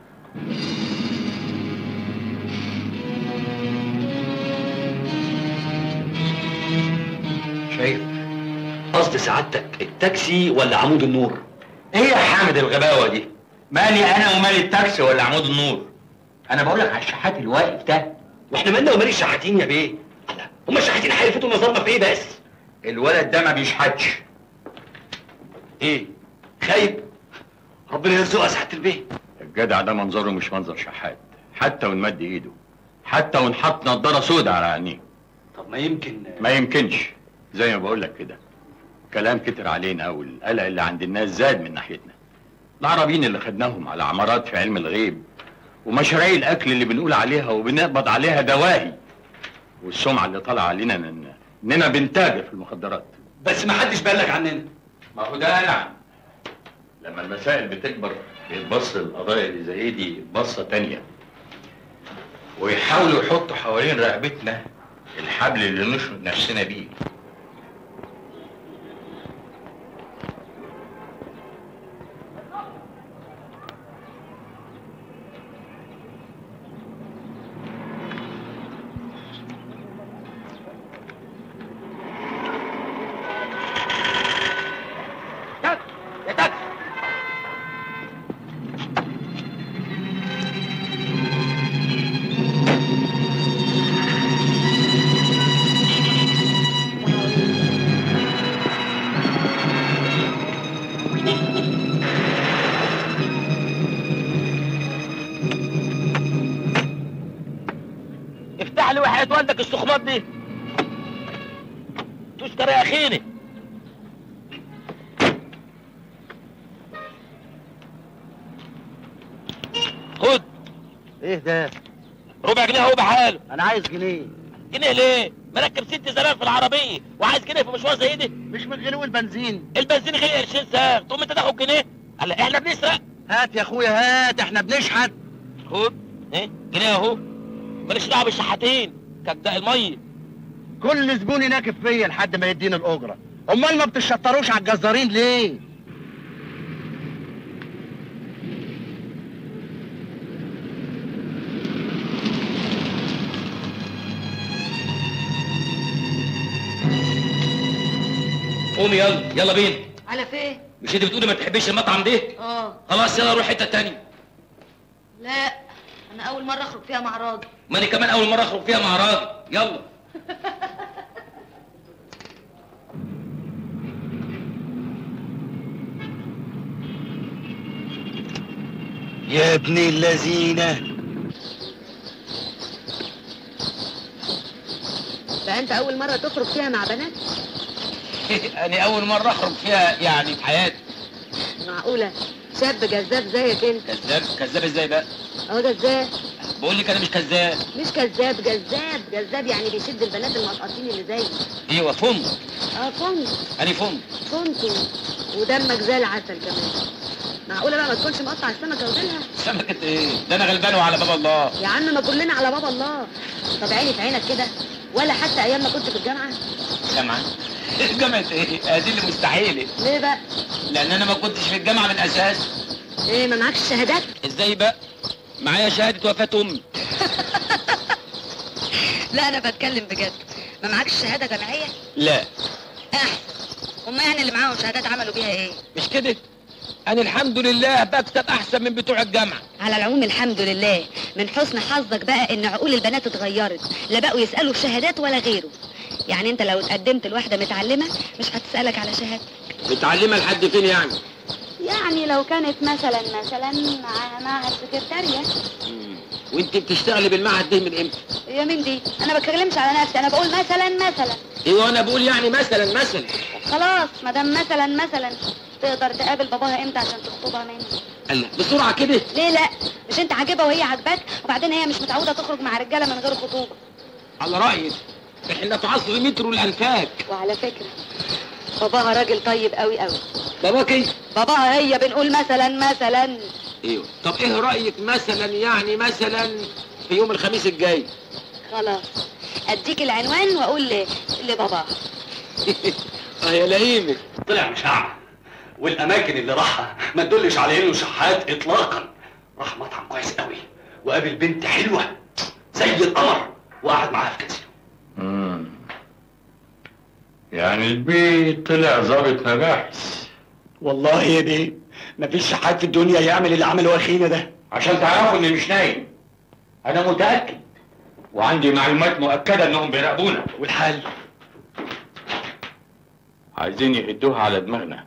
شايف؟ قصد سعادتك التاكسي ولا عمود النور؟ ايه يا حامد الغباوه دي؟ مالي انا ومالي التاكسي ولا عمود النور؟ انا بقول لك على الشحات الواقف ده. واحنا مالنا ومالي الشحاتين يا بيه؟ الله، هما الشحاتين هيلفتوا نظرنا في ايه بس؟ الولد ده ما بيشحتش. ايه؟ خايب؟ ربنا يرزقه يا سعاده البيه. الجدع ده منظره مش منظر شحات، حتى وان مد ايده، حتى وان حط نضاره سودا على عينيه. طب ما يمكن ما يمكنش. زي ما بقول لك كده، كلام كتر علينا والقلق اللي عند الناس زاد من ناحيتنا. العربيين اللي خدناهم على عمارات في علم الغيب، ومشاريع الاكل اللي بنقول عليها وبنقبض عليها دواهي، والسمعه اللي طالعه علينا إن- اننا بنتاجر في المخدرات. بس ما حدش بلغ عننا. ما هو ده نعم. لما المسائل بتكبر بيتبص القضايا اللي زي دي بصه تانيه، ويحاولوا يحطوا حوالين رقبتنا الحبل اللي نشرب نفسنا بيه. يا تاكسي. افتح لي وحياة والدك السخمات دي. تشكر يا اخيني. ايه ده؟ ربع جنيه اهو بحاله. انا عايز جنيه. جنيه ليه؟ مركب ست زمان في العربيه وعايز جنيه في مشوار زي ده؟ مش من غلو البنزين. البنزين غلي قرشين ساغ، تقوم انت تاخد جنيه؟ هلا احنا بنسرق. هات يا اخويا هات، احنا بنشحت. خد ايه؟ جنيه اهو. ماليش دعوه بالشحاتين كجداء الميه. كل زبون يناكف فيا لحد ما يديني الاجره. امال ما بتشطروش على الجزارين ليه؟ قومي يلا يلا بينا. على فين؟ مش انت بتقولي ما تحبيش المطعم ده؟ اه. خلاص يلا نروح حته تانية. لا انا اول مره اخرج فيها مع راجل. ما انا كمان اول مره اخرج فيها مع راجل. يلا. يا ابن اللذينه. بقى انت اول مره تخرج فيها مع بنات؟ انا اول مره اخرج فيها يعني في حياتي. معقوله شاب جذاب زيك انت؟ كذاب؟ كذاب ازاي بقى؟ اهو جذاب. بقول لك انا مش كذاب. مش كذاب، جذاب جذاب يعني بيشد البنات المقاطين اللي زيك. ايوه فم. اه فم. انا فم. كنتوا ودمك زي العسل كمان. معقوله بقى ما تكونش مقطع السمكه وديلها؟ سمكه ايه؟ ده انا غلبان وعلى باب الله. يا عم ما كلنا على باب الله. طب عيني في عينك كده، ولا حتى ايام ما كنت في الجامعه؟ جامعه؟ جامعه ايه؟ دي اللي مستحيله. ليه بقى؟ لان انا ما كنتش في الجامعه من الاساس. ايه ما معكش شهادات؟ ازاي بقى؟ معايا شهاده وفاه امي. لا انا بتكلم بجد. ما معكش شهاده جامعيه؟ لا. احسن. هما يعني اللي معاهم شهادات عملوا بيها ايه؟ مش كده؟ انا الحمد لله بكتب احسن من بتوع الجامعه. على العموم الحمد لله. من حسن حظك بقى ان عقول البنات اتغيرت، لا بقوا يسالوا في شهادات ولا غيره. يعني انت لو اتقدمت لواحده متعلمه مش هتسالك على شهادتك. متعلمه لحد فين يعني؟ يعني لو كانت مثلا مثلا مع معهد سكرتاريه. وانت بتشتغلي بالمعهد ده من امتى؟ يا مين دي؟ انا ما بتكلمش على نفسي، انا بقول مثلا مثلا. ايوه انا بقول يعني مثلا مثلا. خلاص ما دام مثلا مثلا تقدر تقابل باباها امتى عشان تخطبها مني؟ الله بسرعه كده؟ ليه لا؟ مش انت عاجبها وهي عاجباك، وبعدين هي مش متعوده تخرج مع رجاله من غير خطوبه. على رايك احنا في عصر مترو الانفاك. وعلى فكره باباها راجل طيب قوي قوي. باباك ايه؟ باباها هي بنقول مثلا مثلا. ايوه طب ايه رايك مثلا يعني مثلا في يوم الخميس الجاي؟ خلاص اديك العنوان واقول ل... لباباها. اه يا لئيمك. طلع مش اعمى، والاماكن اللي راحها ما تدلش على انه شحات اطلاقا. راح مطعم كويس قوي وقابل بنت حلوه زي القمر وقعد معاها في كازينو. امم يعني البيت طلع ظابط مباحث. والله يا بيه مفيش شحات في الدنيا يعمل اللي عمله اخينا ده. عشان تعرفوا اني مش نايم، انا متاكد وعندي معلومات مؤكده انهم بيراقبونا. والحل؟ عايزين يهدوها على دماغنا.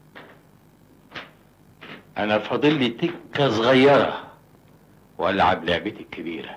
انا فاضل لي تكه صغيره والعب لعبتي الكبيره.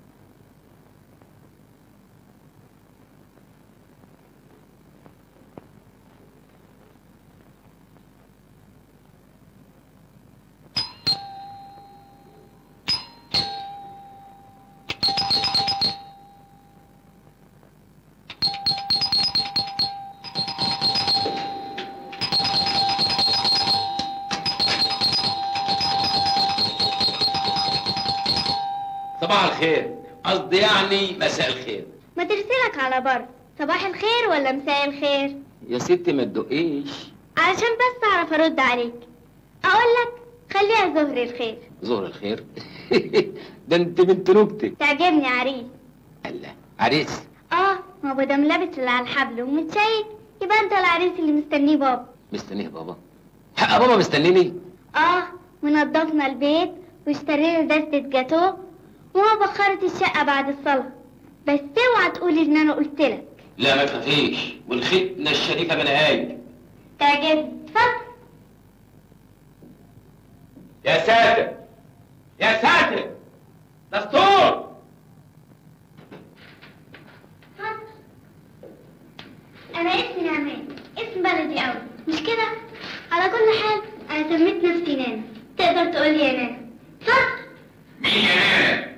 صباح الخير، قصدي يعني مساء الخير. ما ترسلك على بر، صباح الخير ولا مساء الخير؟ يا ستي ما تدقيش. علشان بس اعرف ارد عليك. اقول لك خليها ظهر الخير. ظهر الخير؟ ده انت بنت نكتة. تعجبني عريس. الله عريس؟ اه ما ابو دام لابس اللي على الحبل ومتشيك يبقى انت العريس اللي مستنيه بابا. مستنيه بابا؟ حق بابا مستنيني؟ اه ونضفنا البيت واشترينا دستة جاتوه وما بخرت الشقة بعد الصلاة. بس اوعى تقولي ان انا قلت لك. لا ما تخافيش، والختنة الشريفة بنهاج. تعجبني. اتفضل. يا ساتر يا ساتر دستور. انا اسمي نعمان، اسم بلدي قوي مش كده؟ على كل حال انا سميت نفسي نانا، تقدر تقولي يا نانا. اتفضل. مين يا نانا؟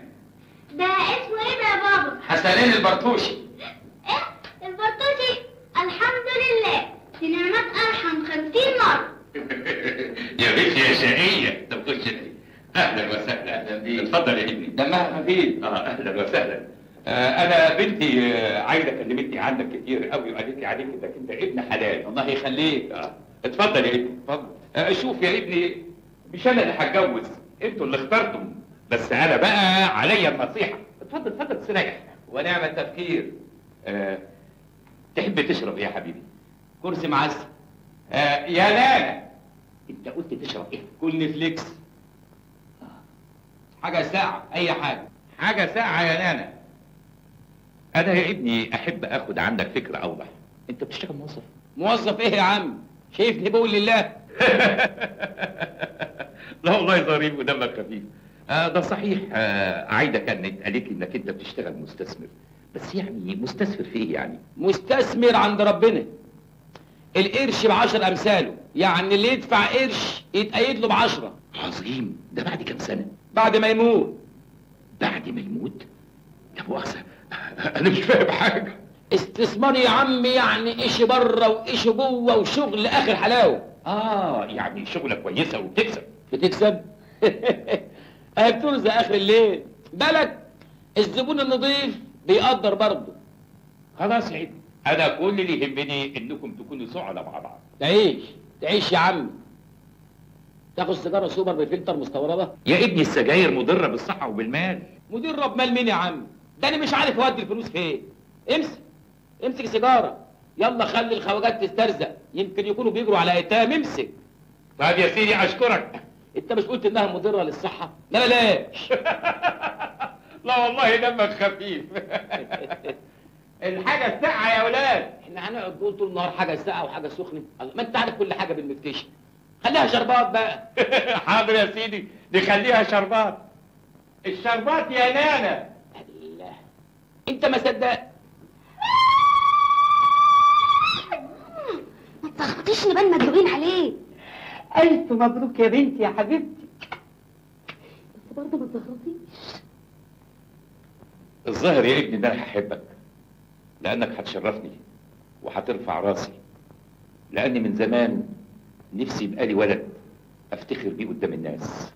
فين البرطوشي؟ ايه البرطوشي؟ الحمد لله دي نعمات ارحم خمسين مرة. يا بنتي يا شقية. طب خش لي. اهلا وسهلا. اهلا بيك. اتفضل يا ابني. دمها خفيف. اه اهلا وسهلا. آه انا بنتي آه عايده كلمتني عنك كتير قوي وقالت لي عليك انك انت ابن حلال. الله يخليك. اه اتفضل يا ابني اتفضل. آه شوف يا ابني، مش انا اللي هتجوز، انتوا اللي اخترتم، بس انا بقى عليا النصيحه. اتفضل اتفضل استريح. ونعم التفكير. آه تحب تشرب ايه يا حبيبي؟ كرسي معسل. آه يا لالا، انت قلت تشرب ايه؟ كل فليكس. آه. حاجه ساعه، اي حاجه. حاجه ساعه يا لالا. انا يا ابني احب اخد عنك فكره اوضح. انت بتشتغل موظف؟ موظف ايه يا عم؟ شايفني بقول لله. لا والله ظريف ودمك خفيف. آه ده صحيح. آه عايده كانت قالت لي انك انت بتشتغل مستثمر، بس يعني مستثمر في ايه يعني؟ مستثمر عند ربنا. القرش بعشر امثاله، يعني اللي يدفع قرش يتقيد له بعشرة. عظيم. ده بعد كام سنه؟ بعد ما يموت. بعد ما يموت؟ لا مؤاخذه، انا مش فاهم حاجه. استثمار يا عم، يعني ايش بره وايش جوه وشغل اخر حلاوه. اه يعني شغله كويسه وبتكسب. بتكسب؟ اهي بترزق اخر الليل. بالك الزبون النظيف بيقدر برضه. خلاص يا ابني، انا كل اللي يهمني انكم تكونوا سعداء مع بعض. تعيش تعيش يا عم. تاخد سيجاره سوبر بفلتر مستورده؟ يا ابني السجاير مضره بالصحه وبالمال. مضره بمال مين يا عم؟ ده انا مش عارف اودي الفلوس فين. امسك امسك سيجاره، يلا خلي الخواجات تسترزق، يمكن يكونوا بيجروا على ايتام. امسك. طيب يا سيدي اشكرك. انت مش قلت انها مضره للصحه؟ لا بلاش. لا والله دمك خفيف. الحاجه الساقعه يا ولاد. احنا هنقعد نقول طول النهار حاجه ساقعه وحاجه سخنه؟ ما انت عارف كل حاجه بالمفتشي. خليها شربات بقى. حاضر يا سيدي، نخليها شربات. الشربات يا نانا. الله، انت ما صدقت. ما تلخبطيش، نبان مدلوقين عليه. الف مبروك يا بنتي يا حبيبتي. بس برضه ما تلخبطيش. الظاهر يا ابني ان انا هحبك، لانك هتشرفني وهترفع راسي، لاني من زمان نفسي يبقى لي ولد افتخر بيه قدام الناس.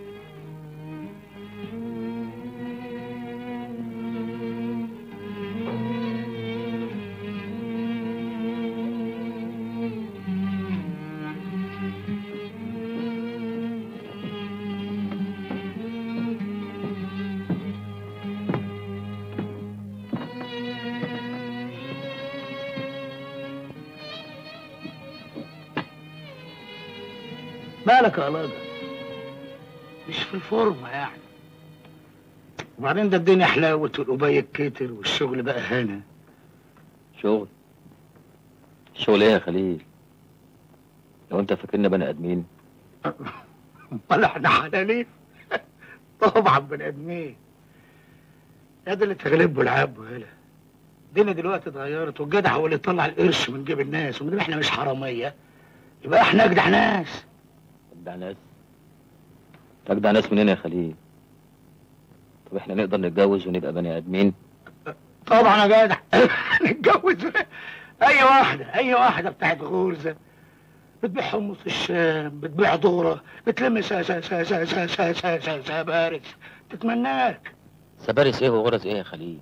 مالك يا قلاده؟ مش في الفورمه يعني. وبعدين ده الدنيا حلاوت والقباية كتر والشغل بقى هنا. شغل؟ شغل ايه يا خليل؟ لو انت فاكرنا بني ادمين. امال احنا حلالين؟ طبعا بني ادمين. يا ده اللي تغلبه العب هلا. الدنيا دلوقتي اتغيرت، والجدع هو اللي يطلع القرش من جيب الناس، وما دام احنا مش حراميه يبقى احنا اجدع ناس. اجدع ناس؟ اجدع ناس منين يا خليل؟ طب احنا نقدر نتجوز ونبقى بني ادمين؟ طبعا يا جدع. نتجوز اي واحده، اي واحده بتاعت غرزه بتبيع حمص الشام، بتبيع ذره، بتلم سا سا سا سا سا سا سا سا سبارس، تتمناك. سبارس ايه وغرز ايه يا خليل؟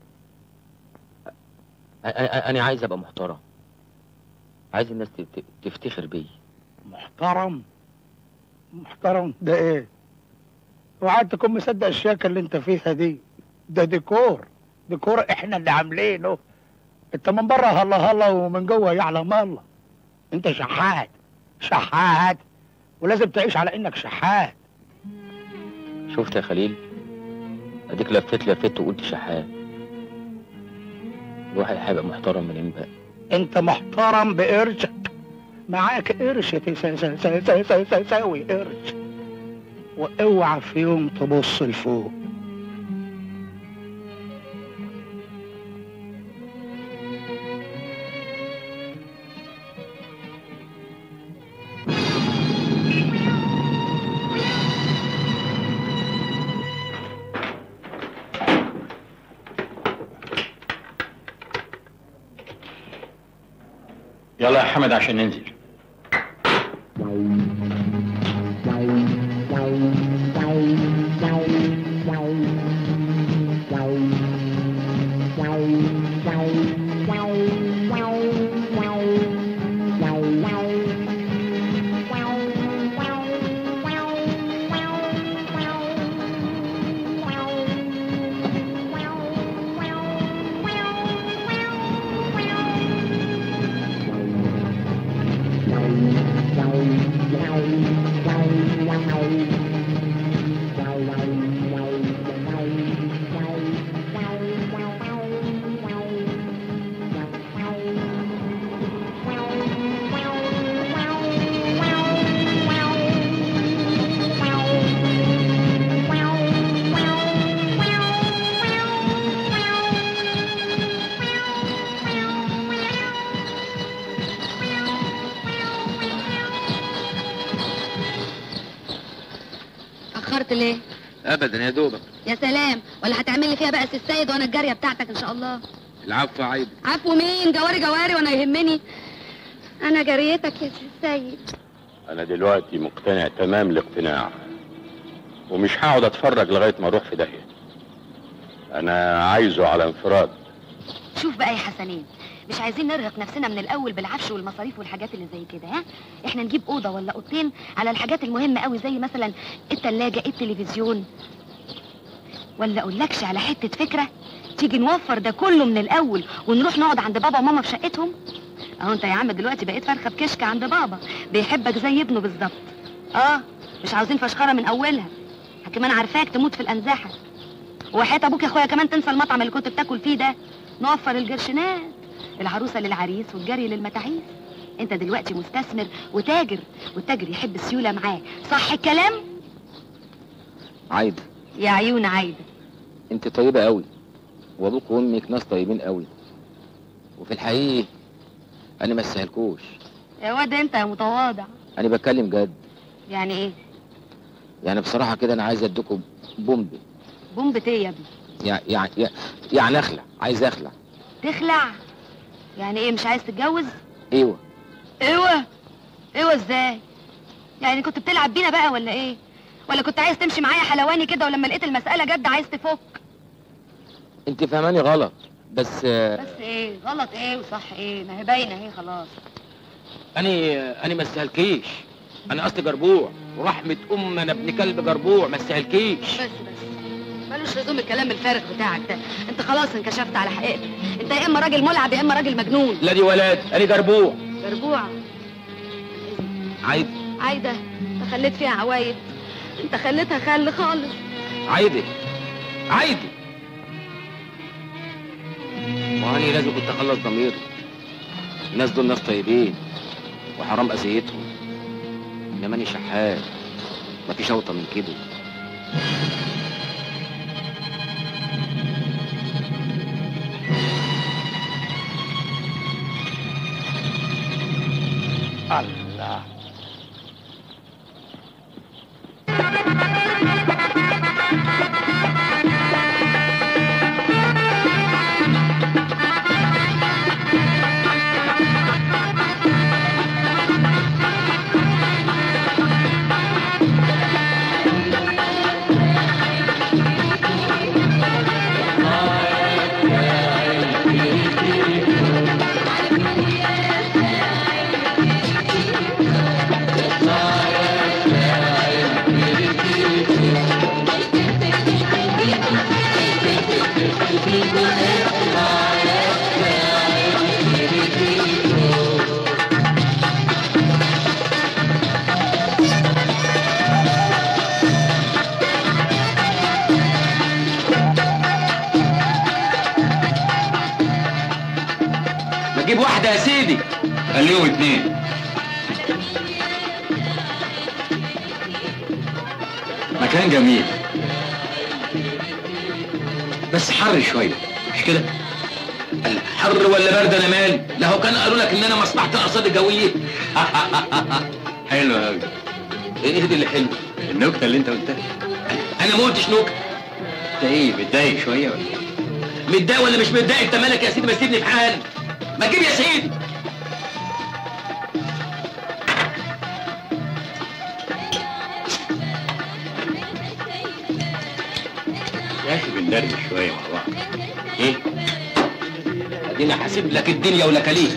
انا عايز ابقى محترم، عايز الناس تفتخر بيا. محترم؟ محترم ده ايه؟ وقعدت تكون مصدق الشياكه اللي انت فيها دي. ده ديكور، ديكور احنا اللي عاملينه. انت من بره هلا هلا ومن جوه يعلم الله. انت شحات شحات، ولازم تعيش على انك شحات. شفت يا خليل؟ اديك لفيت لفيت وقلت شحات. الواحد هيبقى محترم منين بقى؟ انت محترم بقرشك، معاك قرش تساوي قرش، واوعى في يوم تبص لفوق. يلا يا حمد عشان ننزل. اتأخرت ليه؟ ابدا يا دوبك. يا سلام، ولا هتعمل لي فيها بقى سي السيد وانا الجاريه بتاعتك ان شاء الله. العفو يا عايده. عفو مين؟ جواري جواري وانا يهمني. انا جاريتك يا سي السيد. انا دلوقتي مقتنع تمام الاقتناع، ومش هقعد اتفرج لغايه ما اروح في داهيه. انا عايزه على انفراد. شوف بقى يا حسنين، مش عايزين نرهق نفسنا من الاول بالعفش والمصاريف والحاجات اللي زي كده، ها؟ احنا نجيب اوضه ولا اوضتين على الحاجات المهمه قوي، زي مثلا التلاجة، التلفزيون. ولا اقولكش على حته فكره، تيجي نوفر ده كله من الاول ونروح نقعد عند بابا وماما في شقتهم. اهو انت يا عم دلوقتي بقيت فرخه بكشكه عند بابا، بيحبك زي ابنه بالظبط. اه مش عاوزين فشخره من اولها، كمان عارفاك تموت في الانزاحه. وحياة ابوك يا اخويا كمان تنسى المطعم اللي كنت بتاكل فيه ده. نوفر الجرشنات، العروسه للعريس والجري للمتاعيس. انت دلوقتي مستثمر وتاجر، والتاجر يحب السيوله معاه، صح الكلام؟ عايده، يا عيون عايده، انت طيبه قوي، وابوك وامك ناس طيبين قوي، وفي الحقيقه انا ما استاهلكوش. يا واد انت يا متواضع. انا بتكلم جد. يعني ايه؟ يعني بصراحه كده انا عايز اديكم بومبي. بومبة ايه يا ابني؟ يعني يعني يعني اخلع، عايز اخلع. تخلع؟ يعني ايه، مش عايز تتجوز؟ ايوه. ايوه؟ ايوه ازاي؟ يعني كنت بتلعب بينا بقى ولا ايه؟ ولا كنت عايز تمشي معايا حلواني كده، ولما لقيت المسألة جد عايز تفك؟ انت فهماني غلط، بس بس ايه؟ غلط ايه وصح ايه؟ ما هي باينة اهي خلاص. انا انا ما استاهلكيش، انا اصلي جربوع، ورحمة ام انا ابن كلب جربوع، ما استاهلكيش. بس بس ملوش لزوم الكلام الفارغ بتاعك ده، انت خلاص انكشفت على حقيقتك، انت يا اما راجل ملعب يا اما راجل مجنون. لا دي ولاد، انا جربوع. جربوع؟ عايده. عايده؟ انت خليت فيها عوايد، انت خليتها خل خالص. عايده عايده وهاني لازم كنت اخلص ضميري. الناس دول ناس طيبين وحرام اذيتهم، انما انا شحات، مفيش اوطى من كده. الله. نجيب واحدة يا سيدي. خليهم اتنين. مكان جميل بس حر شوية، مش كده؟ الحر ولا برد انا مالي؟ لا هو كان قالوا لك ان انا مصلحة الارصاد الجوية. حلو قوي. ايه دي اللي حلو؟ النكتة اللي انت قلتها. انا ما قلتش نكتة. انت ايه متضايق شوية ولا ايه؟ متضايق ولا مش متضايق؟ انت مالك يا سيدي؟ ما تسيبني في حالي. ما تجيب يا سيدي. ندردش شويه مع بعض. ايه؟ ادينا حاسب لك الدنيا ولكاليك.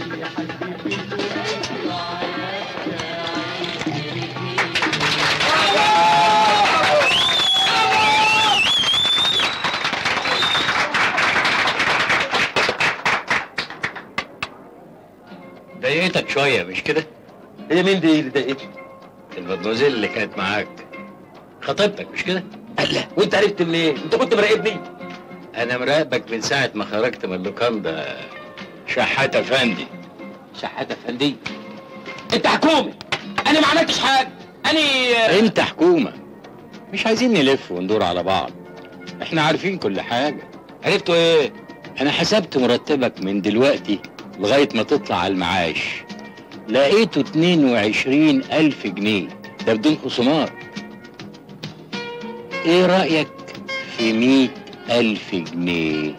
ضايقتك شويه مش كده؟ هي مين دي اللي ضايقتك؟ المدموزيل اللي كانت معاك خطيبتك مش كده؟ الله، وانت عرفت منين؟ انت كنت مراقبني؟ انا مراقبك من ساعه ما خرجت من اللوكاندا شحات افندي. شحات افندي؟ انت حكومه، انا ما عملتش حاجه، انا انت حكومه. مش عايزين نلف وندور على بعض، احنا عارفين كل حاجه. عرفتوا ايه؟ انا حسبت مرتبك من دلوقتي لغايه ما تطلع على المعاش، لقيته اتنين وعشرين الف جنيه، ده بدون خصومات. ايه رايك في مية الف جنيه؟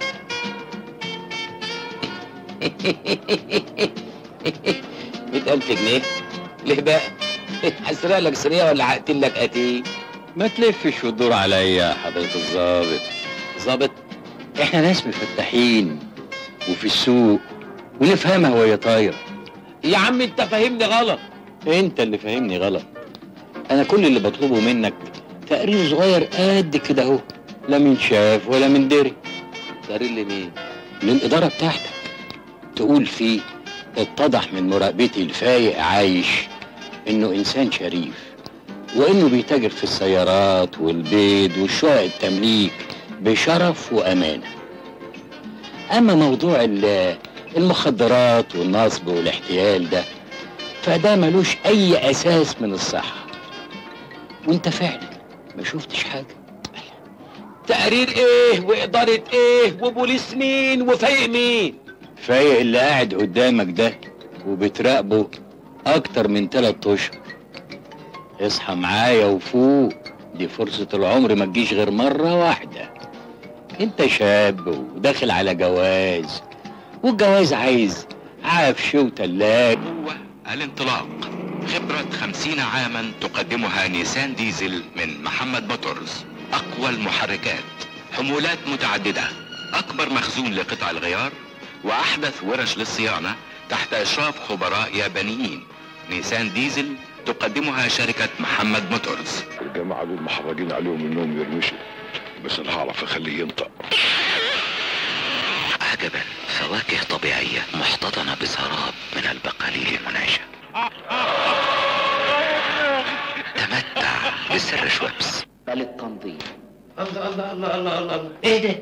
مية الف جنيه؟ ليه بقى؟ هسرق لك سريه ولا هقتل لك قتيل؟ ما تلفش وتدور عليا يا حضرة الظابط. ظابط؟ احنا ناس مفتحين وفي السوق ونفهمها وهي طايره. يا عم انت فاهمني غلط. انت اللي فاهمني غلط. انا كل اللي بطلبه منك تقرير صغير قد كده اهو، لا من شاف ولا من دري. تقرير لمين؟ للاداره بتاعتك، تقول فيه اتضح من مراقبتي الفايق عايش انه انسان شريف، وانه بيتاجر في السيارات والبيض والشقق التمليك بشرف وامانه. اما موضوع المخدرات والنصب والاحتيال ده فده ملوش اي اساس من الصحه، وانت فعلا ما شفتش حاجه. تقرير ايه واداره ايه وبوليس مين وفايق مين؟ فايق اللي قاعد قدامك ده وبتراقبه اكتر من تلات اشهر. اصحى معايا وفوق، دي فرصة العمر ما تجيش غير مرة واحدة. انت شاب وداخل على جواز، والجواز عايز عفش وتلاج. هو الانطلاق، خبرة خمسين عاما تقدمها نيسان ديزل من محمد موتورز. أقوى المحركات، حمولات متعددة، أكبر مخزون لقطع الغيار، وأحدث ورش للصيانة تحت إشراف خبراء يابانيين. نيسان ديزل تقدمها شركة محمد موتورز. الجماعة دول محرجين عليهم انهم يرمشوا، بس انا هعرف اخليه ينطق. عجبا، فواكه طبيعية محتضنة بسراب من البقاليل المنعشة. تمتع بسر شويبس. للتنظيم. الله الله الله الله الله الله، ايه ده؟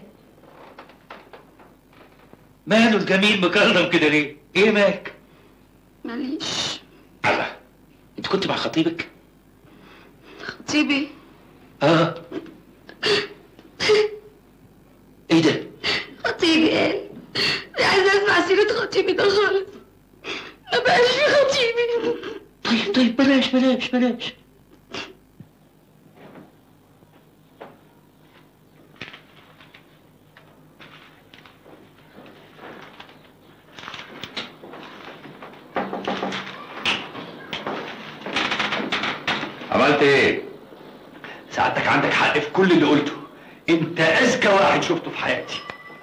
ماله الجميل مكرم كده ليه؟ ايه مالك؟ ماليش. الله، انت كنت مع خطيبك؟ خطيبي؟ اه. ايه ده؟ خطيبي قال مش عايزة اسمع سيرة خطيبي ده خالص، ما بقاش في خطيبي. طيب طيب بلاش بلاش بلاش. عملت ايه؟ سعادتك عندك حق في كل اللي قلته، انت اذكى واحد شفته في حياتي.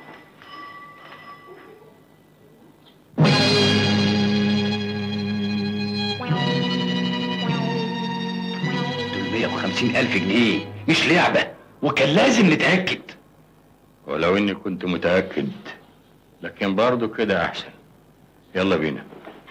دول مية وخمسين الف جنيه مش لعبة، وكان لازم نتأكد. ولو اني كنت متأكد، لكن برضه كده احسن. يلا بينا.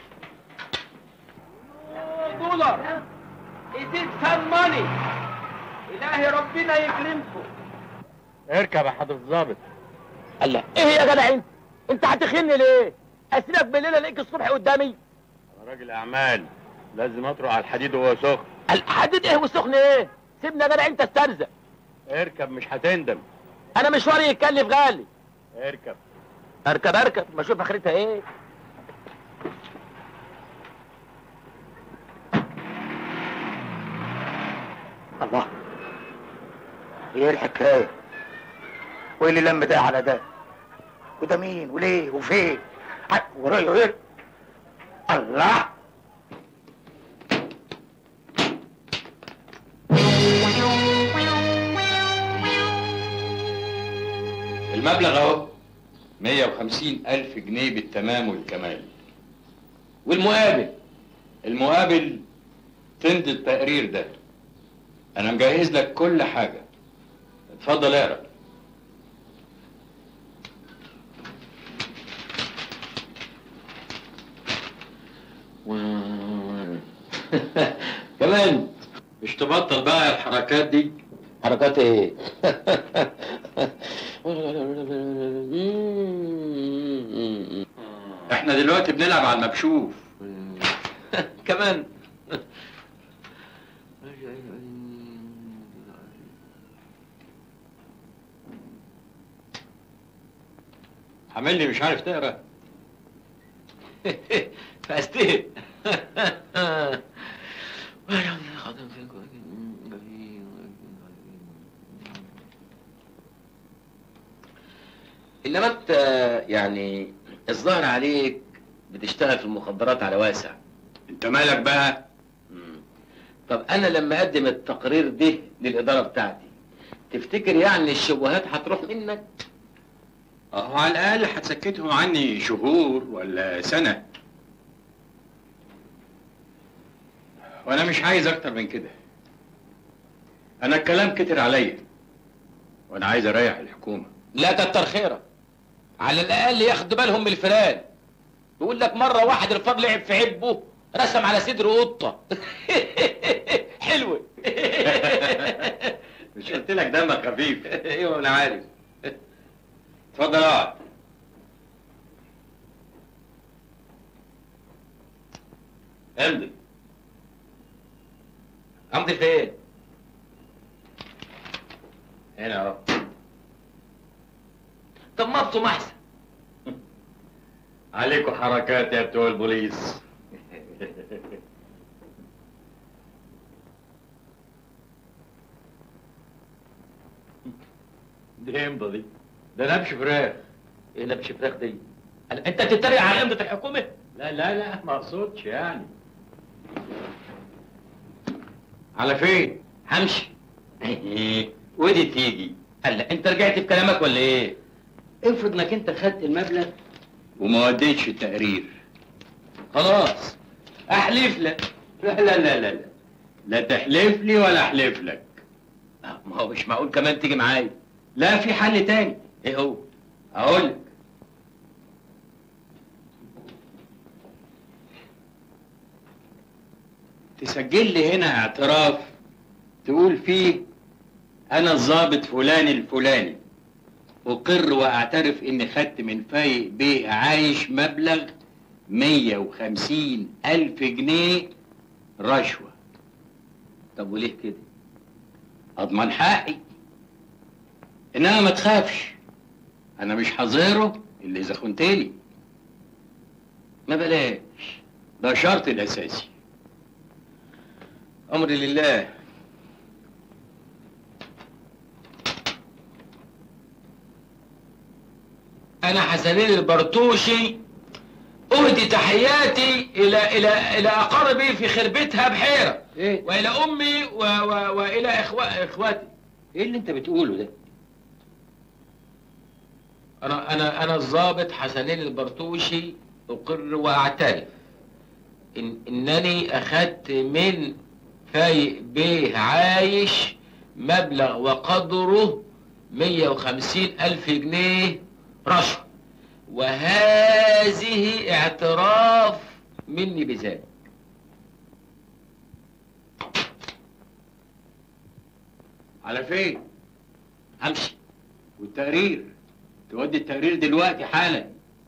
دولار ايديك سان ماني، الهي ربنا يكرمكم. اركب يا حضرة الظابط. الله، ايه يا جدع انت؟ انت هتخني ليه؟ اسيبك بالليل الاقيك الصبح قدامي؟ انا راجل اعمال، لازم اطرق على الحديد وهو سخن. الحديد ايه وسخن ايه؟ سيبني يا جدع انت استرزق. اركب مش هتندم. انا مشواري يتكلف غالي. اركب. اركب اركب، ما اشوف اخرتها ايه. الله، ايه الحكايه؟ وايه اللي لم ده على ده؟ وده مين وليه وفين؟ ورايا غير الله. المبلغ اهو مية وخمسين ألف جنيه بالتمام والكمال. والمقابل؟ المقابل تمضي التقرير ده. أنا مجهز لك كل حاجة. اتفضل اقرا. كمان مش تبطل بقى الحركات دي؟ حركات ايه؟ احنا دلوقتي بنلعب على المكشوف. كمان عامل لي مش عارف تقرا. فاستهد. انما انت يعني الظاهر عليك بتشتغل في المخدرات على واسع. انت مالك بقى؟ مم. طب انا لما اقدم التقرير ده للاداره بتاعتي تفتكر يعني الشبهات هتروح منك؟ اهو على الاقل هتسكتهم عني شهور ولا سنه، وانا مش عايز اكتر من كده. انا الكلام كتر عليا وانا عايز اريح الحكومه. لا كتر خيرك، على الاقل ياخدوا بالهم من الفيران. بيقول لك مره واحد الفار لعب في عبه رسم على صدره قطه. حلوه. مش قلت لك دمك خفيف؟ ايوه انا عارف. اتفضل اقعد. امضي. امضي فين؟ هنا اهو. طب ما ابصم احسن. عليكوا حركات يا بتوع البوليس. دي امضه دي، ده نبش فراخ. ايه نبش فراخ دي؟ انت بتتريق على امضه الحكومه؟ لا لا لا ما اقصدش يعني. على فين؟ همشي. ودي تيجي. هلا انت رجعت في كلامك ولا ايه؟ افرض انك انت خدت المبلغ وما وديتش التقرير. خلاص احلف لك. لا لا لا لا لا لا تحلف لي ولا احلف لك. ما هو مش معقول كمان تيجي معايا. لا في حل تاني. ايه هو؟ اقول لك. تسجل لي هنا اعتراف تقول فيه انا الضابط فلان الفلاني اقر واعترف اني خدت من فايق بيه عايش مبلغ مية وخمسين الف جنيه رشوة. طب وليه كده؟ اضمن حقي. انما ما تخافش، انا مش حظيره اللي اذا خنتلي. ما بلاش، ده شرط الاساسي. امري لله. انا حسنين البرتوشي اهدي تحياتي الى الى الى اقاربي في خربتها بحيره. إيه؟ والى امي و و والى إخوة اخواتي. ايه اللي انت بتقوله ده؟ انا انا انا الضابط حسنين البرتوشي اقر واعترف إن انني اخذت من فايق بيه عايش مبلغ وقدره مية وخمسين الف جنيه رشوة، وهذه اعتراف مني بذلك. على فين؟ امشي. والتقرير تودي التقرير دلوقتي حالا.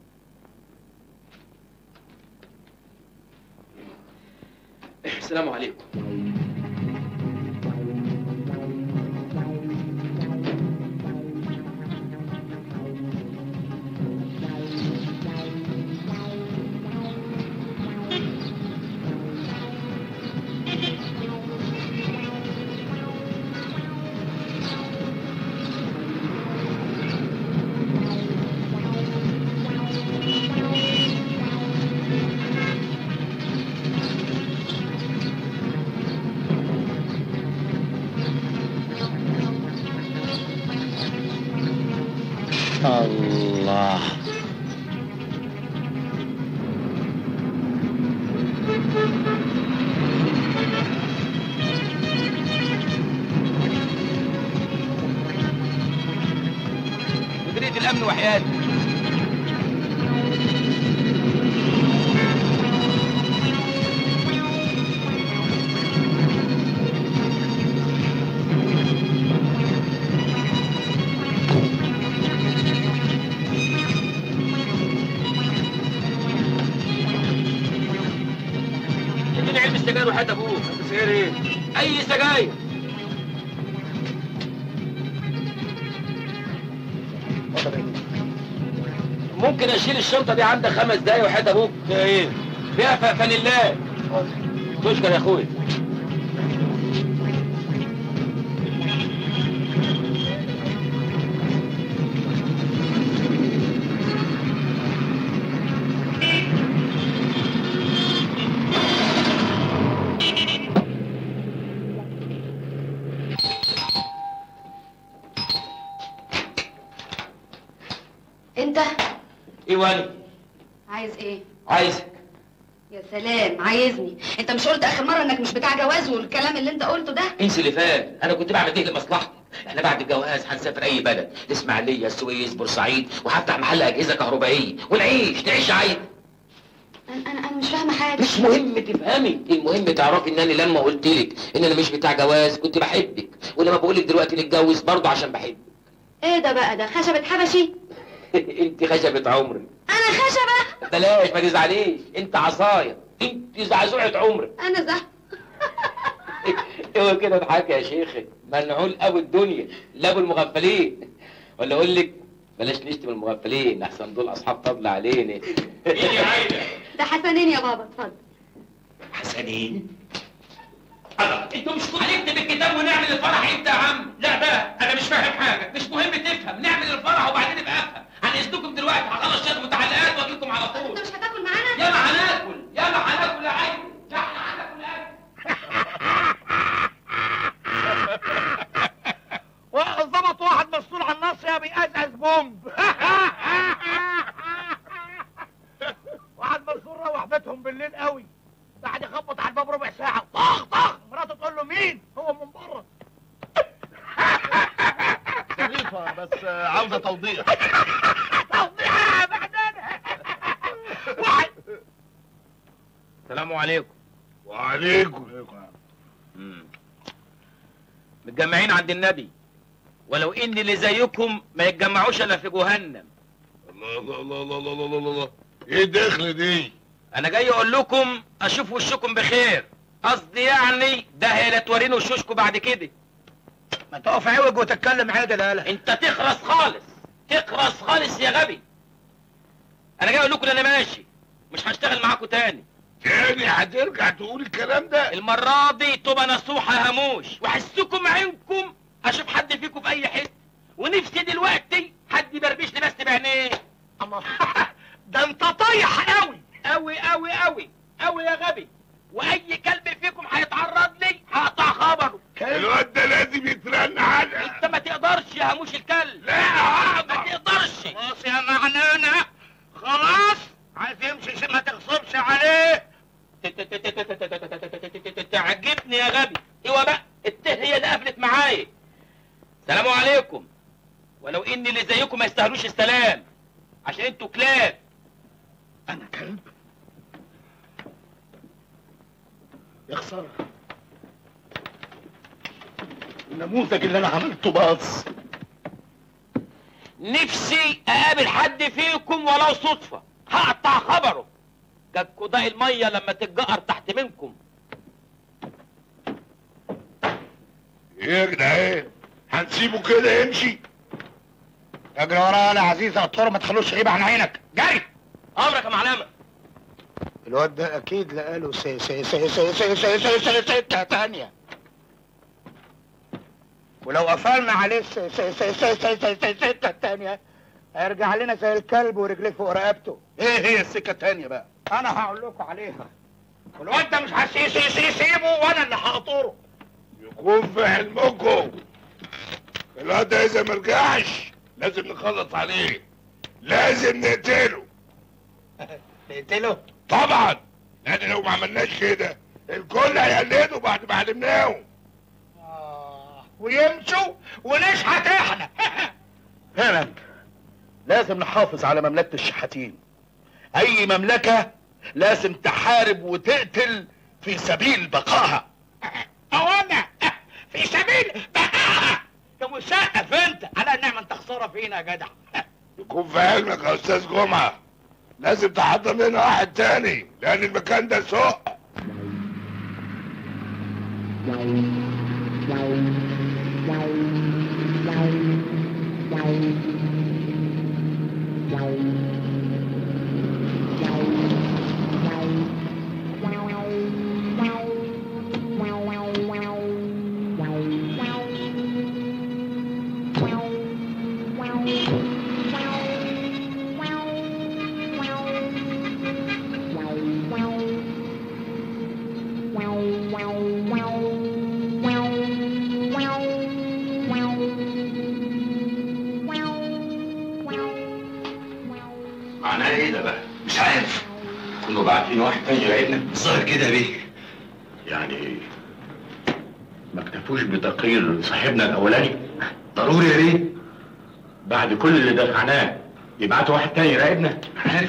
السلام عليكم. الله. مديرية الأمن وحياتي. اديني علبة سجاير وحياة أبوك. سجاير إيه؟ أي سجاير. ممكن اشيل الشنطه دي عندك خمس دقايق وحياة ابوك؟ ايه؟ فيها فانيلات. تشكر يا اخويا. انت ايواني عايز ايه؟ عايزك. يا سلام، عايزني؟ انت مش قلت اخر مره انك مش بتاع جواز والكلام اللي انت قلته ده؟ انسى اللي فات، انا كنت بعمل ايه لمصلحتك. احنا بعد الجواز هنسافر اي بلد، الاسماعيليه، السويس، بورسعيد، وهفتح محل اجهزه كهربائيه ونعيش نعيش عايز. انا انا انا مش فاهمه حاجه. مش مهم تفهمي، المهم تعرفي ان انا لما قلت لك ان انا مش بتاع جواز كنت بحبك، ولما بقول لك دلوقتي نتجوز برضه عشان بحبك. ايه ده بقى؟ ده خشبه حبشي؟ انت خشبة عمري. انا خشبه؟ بلاش ما تزعليش، انت عصايه، انت زعزوعة عمري. انا زح هو كده اضحك يا شيخي، منعول ابو الدنيا لا ابو المغفلين. ولا اقول لك بلاش نشتم المغفلين احسن دول اصحاب فضل علينا. مين يا عايده؟ ده حسنين يا بابا، اتفضل. حسنين؟ الله، انتوا مش هنكتب الكتاب ونعمل الفرح امتى يا عم؟ لا بقى انا مش فاهم حاجه، مش مهم تفهم، نعمل الفرح وبعدين ابقى افهم. هنقصدكم دلوقتي هخلص شويه متعلقات واجي لكم على طول. انت مش هتاكل معانا؟ يلا هناكل، يلا هناكل يا عيني، لا احنا هناكل اكل. ظبط واحد مسؤول عن الناصيه بيقزقز بومب. واحد مسؤول روح بيتهم بالليل قوي، قاعد يخبط على الباب ربع ساعه، طخ طخ، مراته تقول له مين؟ هو من بره. ظريفة بس عاوزة توضيح. توضيح يا بعدين. واحد. السلام عليكم. وعليكم. متجمعين عند النبي، ولو ان اللي زيكم ما يتجمعوش الا في جهنم. الله الله الله الله الله الله الله، ايه الدخل دي؟ انا جاي اقول لكم اشوف وشكم بخير، قصدي يعني ده هي لا توريني وشوشكم بعد كده. ما تقف عوج وتتكلم عادل. يالا انت تخرس خالص، تخرس خالص يا غبي. انا جاي اقول لكم انا ماشي، مش هشتغل معاكم تاني. تاني هترجع تقول الكلام ده؟ المرة دي تبقى نصوحة هموش، وحسكم عينكم اشوف حد فيكم في اي حتة، ونفسي دلوقتي حد يبربش لي بس بعينيه. الله. ده انت طايح قوي قوي قوي قوي قوي يا غبي، واي كلب فيكم هيتعرض لي هقطع خبره. الواد ده لازم يترن علقه. انت ما تقدرش يا هموش الكلب. لا هقدر. ما تقدرش. خلاص يا معنانة، خلاص. عايز يمشي ما تغصبش عليه. تعجبني يا غبي. ايوه بقى، الته هي اللي قفلت معايا. سلام عليكم. ولو ان اللي زيكم ما يستاهلوش السلام، عشان انتوا كلاب. انا كلب؟ يا خساره، النموذج اللي انا عملته باظ. نفسي اقابل حد فيكم ولو صدفه، هقطع خبره كالكوداء الميه لما تتجقر تحت منكم. ايه يا جدعان؟ هنسيبه كده يمشي؟ اجري ورايا يا عزيز قطوره، ما تخلوش عيب عن عينك. جري. امرك يا معلمه. الواد ده اكيد لقاله سي سي سي سي سي سي سي سي سكه تانيه، ولو قفلنا عليه سي سي سي سي سي سي سي سكه تانيه هيرجع لنا زي الكلب ورجليه فوق رقبته. ايه هي السكه التانيه بقى؟ انا هقول لكم عليها، والواد ده مش هسيبه وانا اللي هقطره. يكون في علمكم الواد ده اذا مرجعش لازم نخلص عليه، لازم نقتله. نقتله؟ طبعا، لان لو ما عملناش كده الكل هيقلده بعد ما علمناهم. ويمشوا ونشحت احنا. هنا لازم نحافظ على مملكة الشحاتين. اي مملكة لازم تحارب وتقتل في سبيل بقائها. او انا في سبيل بقائها. يا مسقف انت على النعمة، انت خسارة فينا يا جدع. يكون في علمك يا استاذ جمعة، لازم تحضر لنا واحد تاني لان المكان ده سوق. معناه ايه ده بقى؟ مش عارف. كنا باعتين واحد تاني يراقبنا؟ الظاهر كده بيه. يعني ما اكتفوش بتقرير صاحبنا الاولاني؟ ضروري يا بيه. بعد كل اللي دفعناه يبعتوا واحد تاني يراقبنا؟ عارف.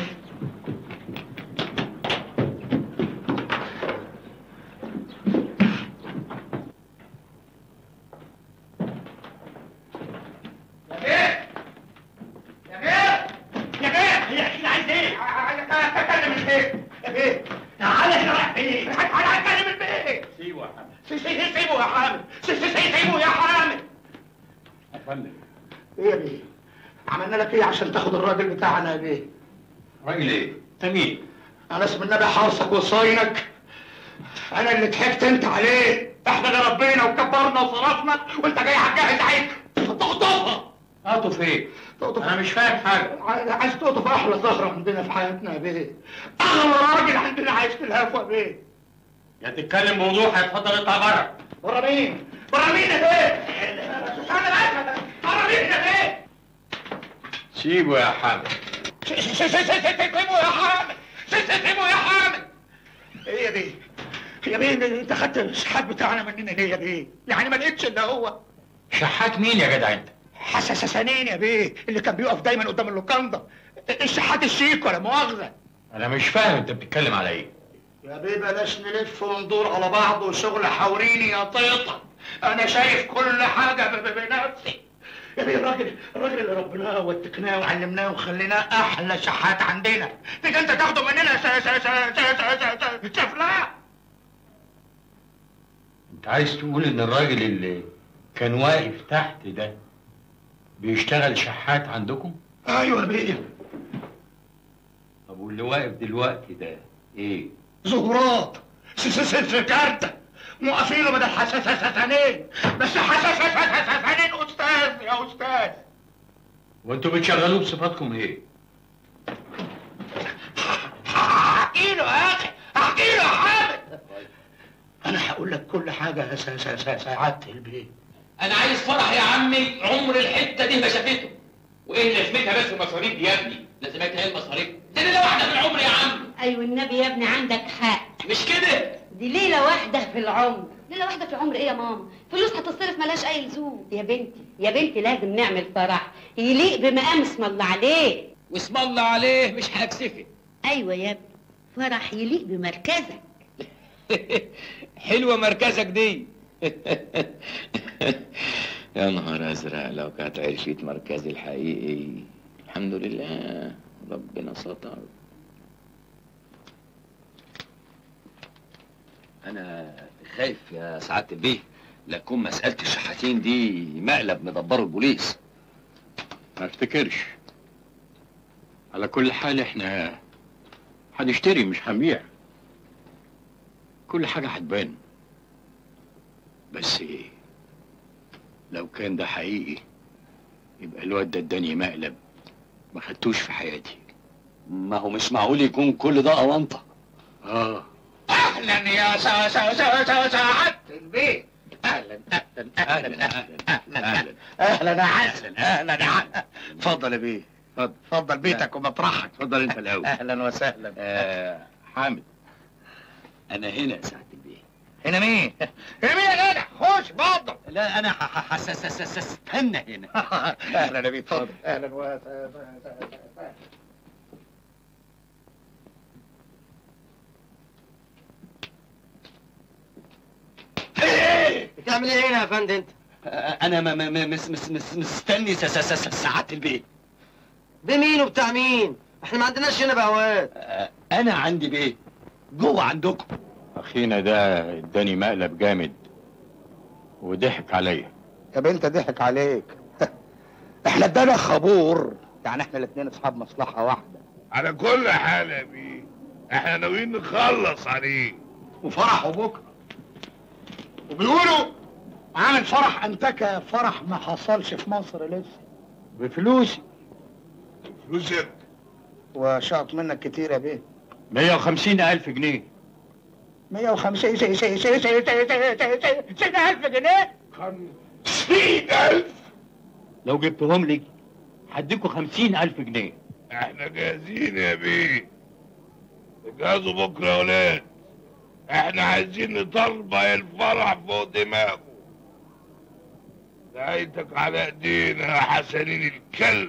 ايه يا بيه؟ عملنا لك ايه عشان تاخد الراجل بتاعنا يا بيه؟ راجل ايه؟ انت مين؟ انا اسم النبي حارسك وصاينك. انا اللي ضحكت انت عليه. احنا اللي ربينا وكبرنا وصرفنا وانت جاي هتجهز عيد تقطفها. اقطف ايه؟ انا مش فاهم حاجه. عايز تقطف احلى زهره عندنا في حياتنا يا بيه. اغلى راجل عندنا عايز تلهفه يا بيه. يا تتكلم بوضوح هيتفضل اطلع بره. بره مين؟ بره مين يا بيه؟ بره مين يا بيه؟ سيبه يا حامد. سيبه يا حامد. سيبه يا حامد. ايه يا بيه؟ يا بيه انت خدت الشحات بتاعنا مننا ليه يا بيه؟ يعني ما لقيتش الا هو. شحات مين يا جدع انت؟ حساسانين يا بيه، اللي كان بيقف دايما قدام اللوكاندا. الشحات الشيك ولا مؤاخذه. انا مش فاهم انت بتتكلم على ايه؟ يا بيه بلاش نلف وندور على بعض وشغل حوريني يا طيطه. انا شايف كل حاجه بنفسي. يا بيه الراجل الراجل اللي ربناه واتقناه وعلمناه وخليناه احلى شحات عندنا، تيجي انت تاخده مننا شفلاه. انت عايز تقول ان الراجل اللي كان واقف تحت ده بيشتغل شحات عندكم؟ ايوه يا بيه. طب واللي واقف دلوقتي ده ايه؟ زهرات سكارتة موقفينه بدل حساسانين، بس حساسانين استاذ يا استاذ. وانتوا بتشغلوه بصفاتكم ايه؟ احكي له يا اخي، احكي له يا حامد. انا هقول لك كل حاجه يا سعاده البيت. انا عايز فرح يا عمي عمر الحته دي ما شافته. وايه لازمتها بس المصاريف دي يا ابني؟ لازمتها ايه المصاريف؟ دي ليله واحده في العمر يا عم. ايوه النبي يا ابني عندك حق. مش كده؟ دي ليله واحده في العمر. ليله واحده في العمر ايه يا ماما؟ فلوس هتصرف ملهاش اي لزوم. يا بنتي يا بنتي لازم نعمل فرح يليق بمقام اسم الله عليه. واسم الله عليه مش هيكسفك. ايوه يا ابني فرح يليق بمركزك. حلوه مركزك دي. يا نهار ازرق لو كانت عرفت مركزي الحقيقي. الحمد لله ربنا ستر. انا خايف يا سعاده البيه لا تكون مساله الشحاتين دي مقلب مدبره البوليس. ما افتكرش. على كل حال احنا هنشتري مش هنبيع. كل حاجه هتبان. بس ايه لو كان ده حقيقي يبقى الواد ده اداني مقلب ما خدتوش في حياتي. ما هو مش معقول يكون كل ده اونطه. اه اهلا يا سا سا سا سا سعاده البيت. اهلا اهلا اهلا اهلا اهلا يا حسن اهلا يا حسن. اتفضل يا بيه. اتفضل اتفضل بيتك ومطرحك. اتفضل انت الاول. اهلا وسهلا. آه حامد، انا هنا يا سعاده البيه. هنا مين؟ هنا مين يا جدع؟ خش اتفضل. لا انا استنى هنا. اهلا يا بيه اتفضل. اهلا وسهلا. بتعمل ايه هنا يا فندم انت؟ انا م م مس مس مس مستني ساعات البيت. بمين وبتاع مين؟ احنا ما عندناش هنا بهوات. انا عندي بيت جوه عندكم. اخينا ده اداني مقلب جامد وضحك عليا. يا بنت ضحك عليك. احنا ادانا خبور، يعني احنا الاثنين اصحاب مصلحه واحده. على كل حال يا بيه احنا ناويين نخلص عليه. وفرحه بكره. وبيقولوا عامل فرح انتكه، فرح ما حصلش في مصر لسه. بفلوسي. فلوسك؟ وشاط منك كتير يا بيه. مية وخمسين ألف جنيه. مية وخمسين ألف جنيه؟ خمسين ألف؟ لو جبتهم لي هديكوا خمسين ألف جنيه. احنا جاهزين يا بيه. جهزوا بكره يا ولاد. احنا عايزين نطربع الفرح فوق دماغه. نهايتك على ايدينا يا حسنين الكلب.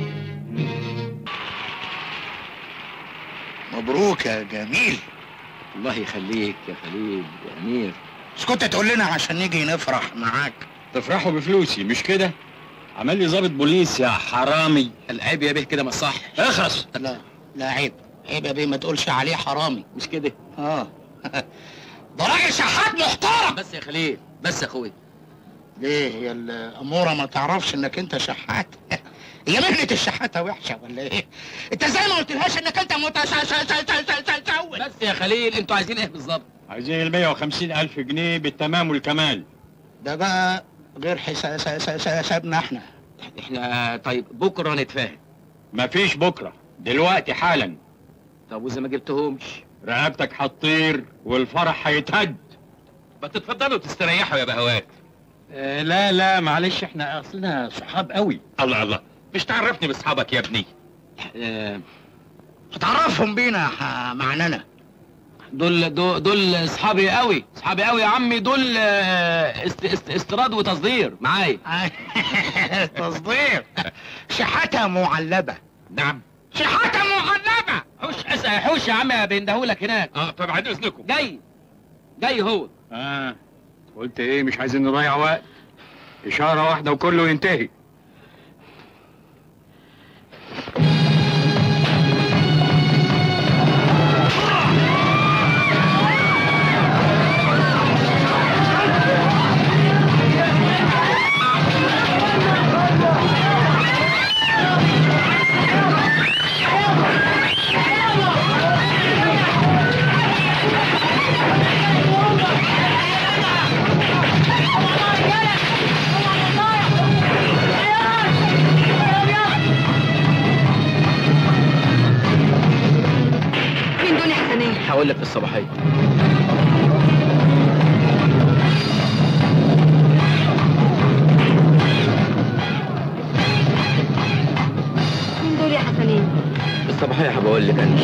مبروك يا جميل. الله يخليك يا خليل يا امير. مش كنت تقول لنا عشان نيجي نفرح معاك؟ تفرحوا بفلوسي مش كده؟ عمل لي ضابط بوليس يا حرامي. العيب يا بيه كده ما صح. اخرس. لا لا عيب عيب يا بيه، ما تقولش عليه حرامي. مش كده؟ اه ده راجل شحات محترم. بس يا خليل بس يا اخويا. ليه هي الاموره ما تعرفش انك انت شحات؟ هي مهنه الشحاته وحشه ولا ايه؟ انت ازاي ما قلتلهاش انك انت متسول؟ بس يا خليل انتوا عايزين ايه بالظبط؟ عايزين ال مية وخمسين ألف جنيه بالتمام والكمال. ده بقى غير حسابنا احنا. احنا طيب بكره نتفاهم. مفيش بكره، دلوقتي حالا. طب واذا ما جبتهمش؟ رقبتك هتطير والفرح هيتهد. ما تتفضلوا تستريحوا يا بهوات. آه لا لا معلش احنا اصلنا صحاب قوي. الله الله، مش تعرفني باصحابك يا ابني. آه هتعرفهم بينا معنانا. دول دول دول اصحابي قوي، اصحابي قوي يا عمي. دول است است استيراد وتصدير معايا. تصدير شحاته معلبه. نعم شحاته معلبه. حوش اسال حوش يا عم بيندهولك هناك. اه طب بعد اذنكم. جاي جاي هو. اه قلت ايه؟ مش عايزين نضيع وقت. اشاره واحده وكله ينتهي. هقول لك الصباحيه. مين دول يا حسنين؟ الصباحيه هبقول لك انا.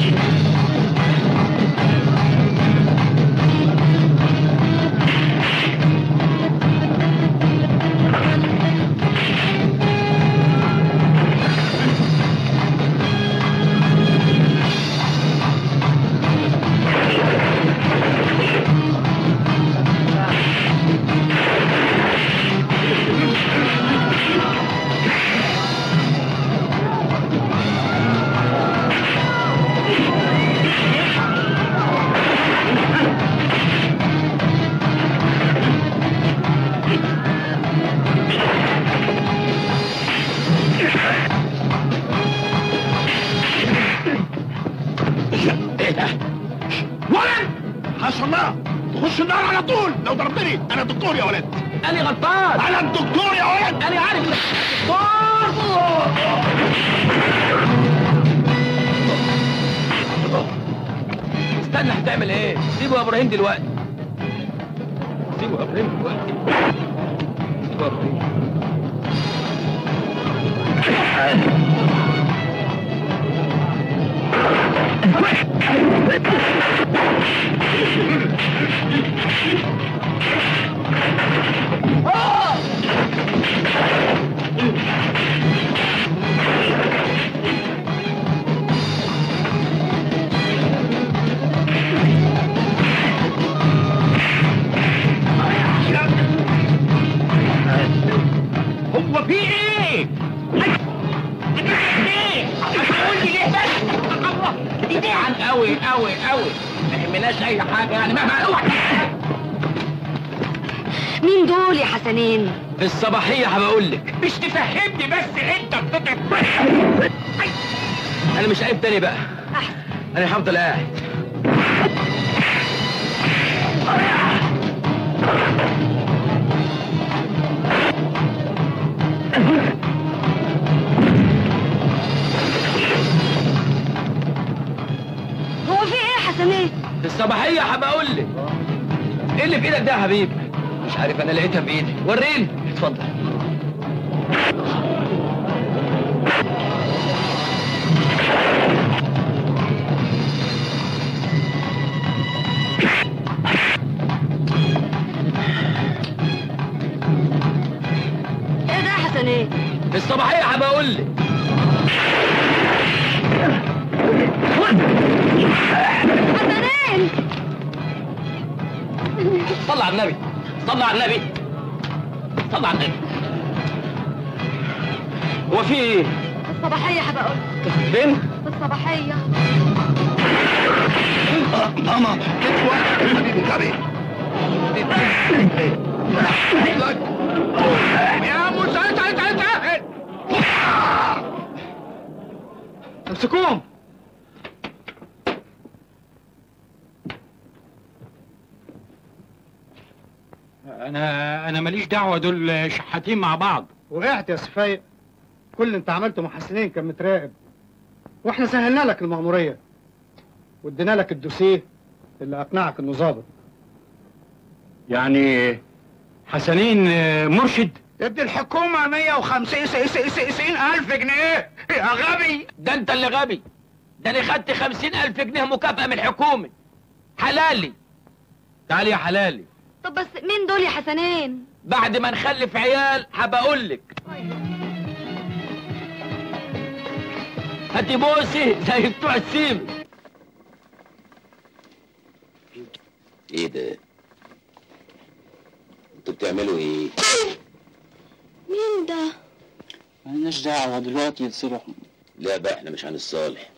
تخش النار على طول لو ضربتني. انا الدكتور يا ولد. انا غلطان. انا الدكتور يا ولد. انا عارف انك دكتور. استنى هتعمل ايه؟ سيبه يا ابراهيم دلوقتي. سيبوا ابراهيم دلوقتي. سيبوا ابراهيم. هو في ايه؟ هتقول لي ليه بس؟ الله دي جعان قوي قوي قوي ما يهمناش اي حاجه يعني مهما اوعى. مين دول يا حسنين؟ في الصباحيه هبقول لك. مش تفهمني بس انت بتضرب. انا مش قايم تاني بقى. انا هفضل قاعد. هو في ايه يا حسنين؟ في الصباحيه هبقول لك. ايه اللي في ايدك ده يا حبيبي؟ مش عارف، انا لقيتها بايدي. وريني. اتفضل. ايه ده يا حسنين؟ في الصباحيه هبقول لك. حسنين صلى على النبي، صلى على النبي، صلى على النبي. هو في ايه؟ الصباحية هبقول. فين؟ في الصباحية. ماما حبيبي غبي. يا موسى تعال تعال تعال. امسكوهم. انا انا ماليش دعوه، دول شحاتين مع بعض. وقعت يا سفايق. كل اللي انت عملته مع حسنين كان متراقب، واحنا سهلنا لك المأمورية وادينا لك الدوسيه اللي اقنعك انه ظابط. يعني حسنين مرشد؟ ادي الحكومة مية وخمسين ألف جنيه يا غبي. ده انت اللي غبي. ده انا خدت خمسين ألف جنيه مكافأة من الحكومة. حلالي. تعالي يا حلالي. طب بس مين دول يا حسنين؟ بعد ما نخلف عيال هبقول لك. هاتي بوسي زي بتوع السيم. ايه ده؟ انتوا بتعملوا ايه؟ مين ده؟ مالناش دعوة دلوقتي يتصلحوا. لا بقى احنا مش هنتصالح.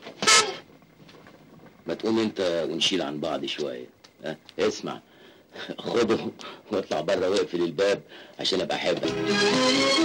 ما تقوم انت ونشيل عن بعض شوية. ها اسمع، خده واطلع بره واقفل الباب عشان ابقى احبك.